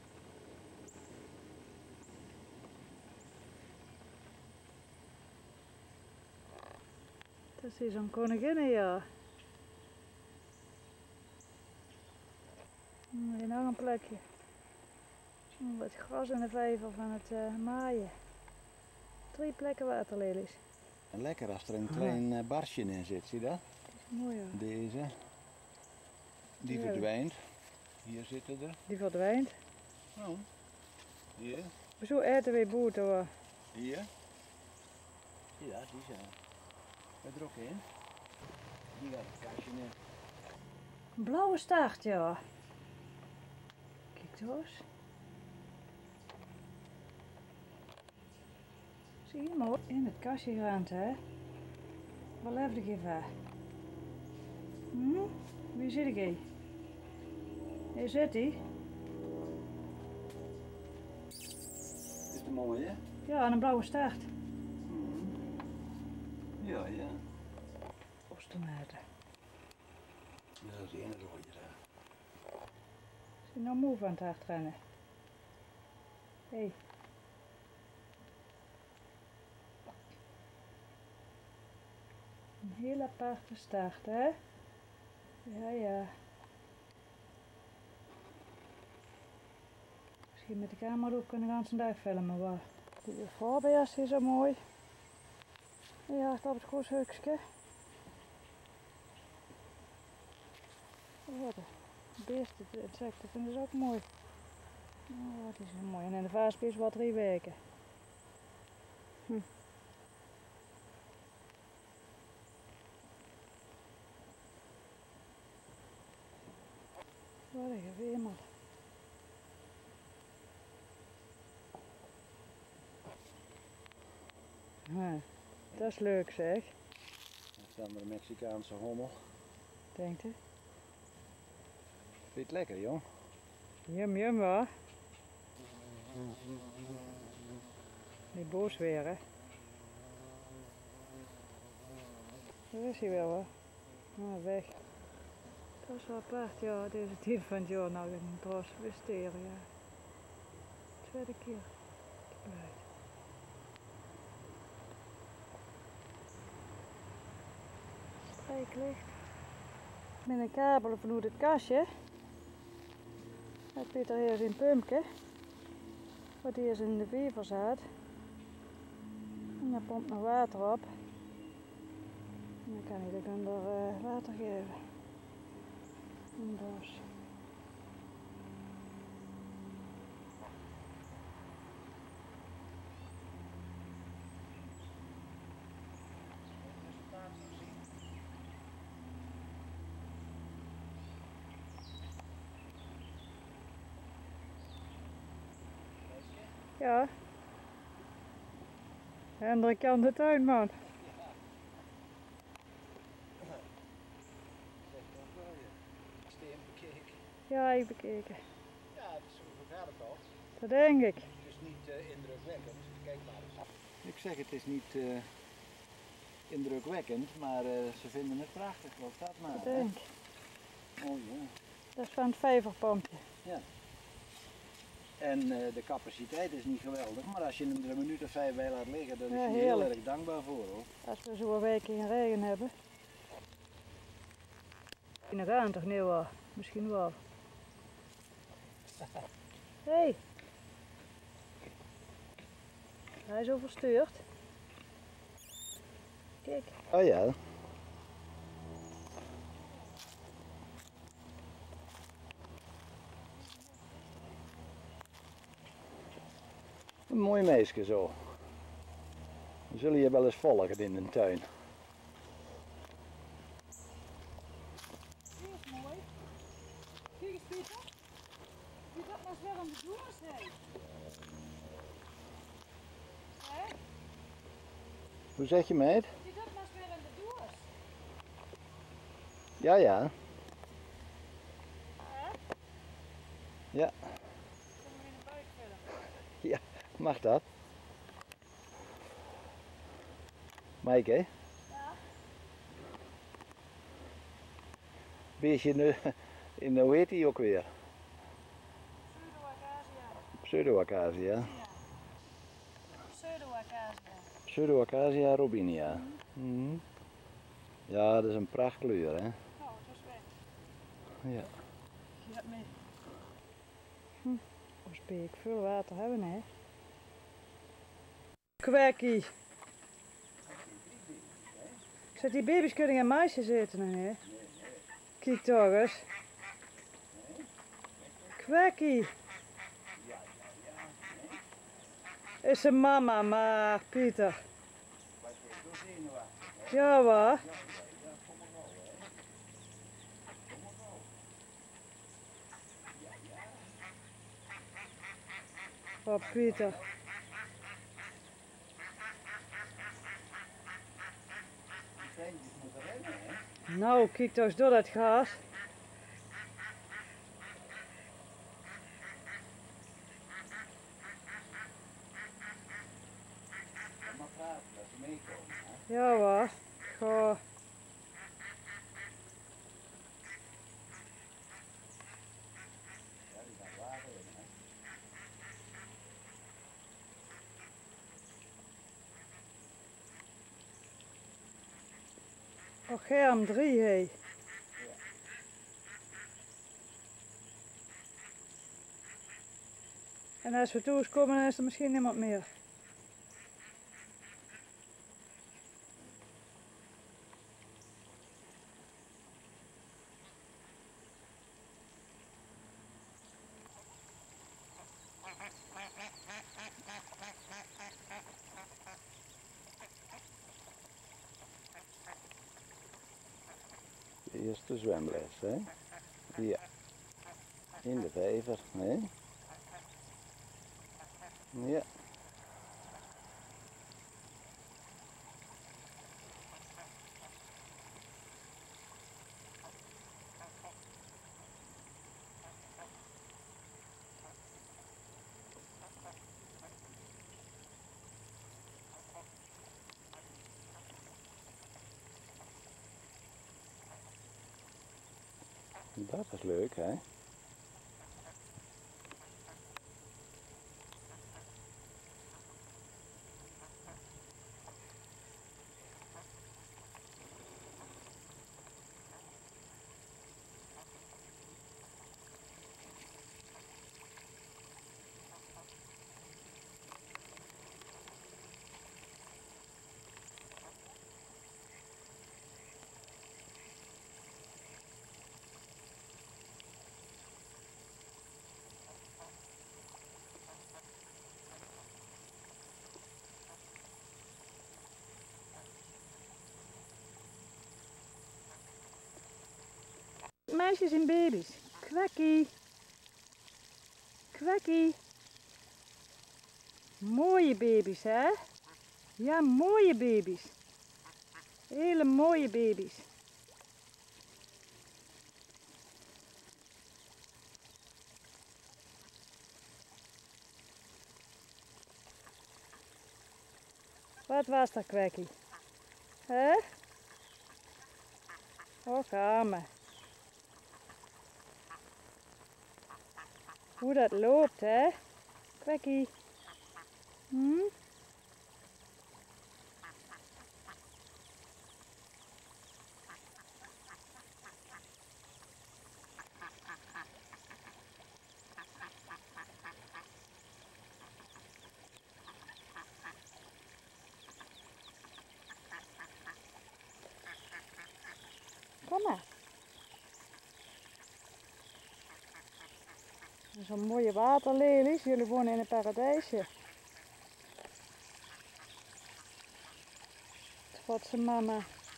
Dat is zo'n koningin, ja. Hier nog een plekje. Wat gras in de vijver van het maaien. 3 plekken waterlelies. En lekker als er een klein barsje in zit, zie je dat? Dat is mooi hoor. Deze. Die Ja. verdwijnt. Hier zitten er. Die verdwijnt. Oh. Hier. Zo eten we boeten hoor. Hier. Zie je dat? Die zijn er ook in. Die gaat het kastje in. Een blauwe staart ja. Kijk toch eens. Zie je mooi in het kastje gerend hè. Waar leefde ik even? Wie zit ik hier? Hier zit hij. Is het mooi hè? Ja, en een blauwe staart. Ja. Ostomaten. Ja, dat is één rooie daar. Is hij nou moe van het hard rennen? Hé. Een heel aparte staart, hè? Ja. Misschien met de camera ook kunnen we de hele dag filmen, maar die voorbeeld is zo mooi. Ja, op het goesheuksje. Oh, de beesten, de insecten vinden ze ook mooi. Oh, die zijn mooi. En in de vaasbeest wat 3 weken. Wat een gewemel. Dat is leuk zeg. Dat is dan de Mexicaanse hommel. Denkt u? Vind je het lekker, jong? Yum hoor. Niet boos weer hè. Daar is hij wel hoor. Nou, weg. Dat is wel apart, ja, deze tijd van het jaar nou in het bos wisteren, ja. Tweede keer. Uit. Strijklicht. Met een kabel vanuit het kastje. Heeft Pieter hier zijn pumpje. Wat hier in de vijver zat. En daar pompt nog water op. En dan kan hij er onder water geven. Een bos. Ja. Hendrik aan de tuinman. vrij bekeken. Ja, het is verder toch? Dat denk ik. Het is niet indrukwekkend. Kijk maar eens. Ik zeg, het is niet indrukwekkend, maar ze vinden het prachtig. Wat dat maar. Dat denk ik. Oh ja. Dat is van het vijverpompje. Ja. En de capaciteit is niet geweldig, maar als je hem er een minuut of 5 bij laat liggen, dan is Ja, hij heel heerlijk. erg dankbaar voor hoor. Als we zo een week in regen hebben. In de gaan toch niet wel? Misschien wel. Hé! Hey. Hij is overstuurd. Kijk. Oh ja. Een mooi meisje zo. Dan zul je wel eens volgen in een tuin. Die is mooi. Kijk eens Pieter. Wie dat maar weer aan de doers heeft. Hé? Hoe zeg je meid? Wie dat maar weer aan de doers. Ja ja. Hé? Ja. Kunnen we in de buik vullen? Ja, mag dat? Mike hè? Ja. Beestje in hoe heet die ook weer? Pseudo-acacia. Pseudo-acacia. Ja. Pseudo-acacia. Pseudo-acacia robinia. Mhm. Ja, dat is een prachtkleur hè. Oh, zo is weg. Ja. Je hebt mee. Als ik veel water hebben hè. Kwekkie. Zet die baby's kunnen geen meisjes eten hè? Kijk toch eens. Kwekkie. Is een mama maar, Pieter. Ja waar? Oh Pieter. Nou, kijk toch eens door dat gras. Ja hoor. Goh. Oh, Heron 3 hé. En als we thuis komen, dan is er misschien niemand meer. De eerste zwemles, hè? Ja. In de vijver, hè? Ja. Dat is leuk, hè? Meisjes en baby's. Kwekkie. Kwekkie. Mooie baby's, hè? Ja, mooie baby's. Hele mooie baby's. Wat was dat, Khaki? Hè? Oh, ga maar. Hoe dat loopt, hè? Khaki. Hm? Kom maar. Zo'n mooie waterlelies. Jullie wonen in een paradijsje. Trotse mama.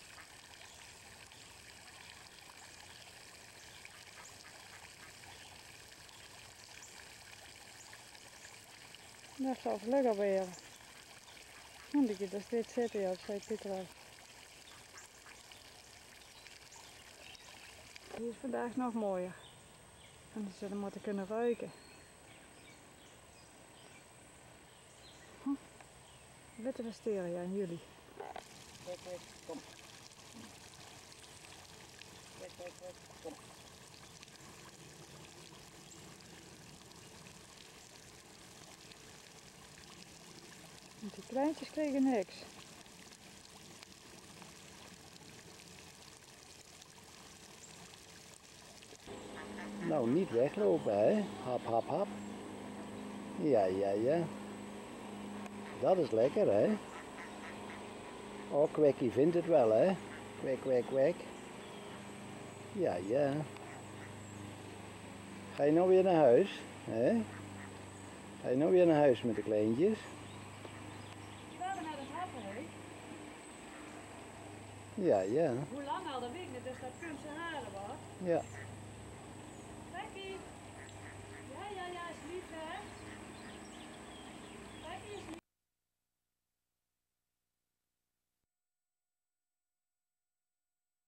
Dat zal vlugger weer. Want ik er steeds zitten, ja, zei Pieter al. Die is vandaag nog mooier. En die zullen moeten kunnen ruiken. Witte wisteria en jullie. Kijk, kijk, kom. Kijk, kijk, kijk, kom. Want die kleintjes kregen niks. Nou, niet weglopen, hè? Hap, hap, hap. Ja, ja, ja. Dat is lekker, hè? Oh, Khaki vindt het wel, hè? Kwek, kwek, kwek. Ja, ja. Ga je nou weer naar huis, hè? Ga je nou weer naar huis met de kleintjes? Die waren naar het happen, hè? Ja, ja. Hoe lang al, dat weet ik niet, dus dat kunt ze halen, wat? Ja. Khaki! Ja, ja, ja, is lief, hè?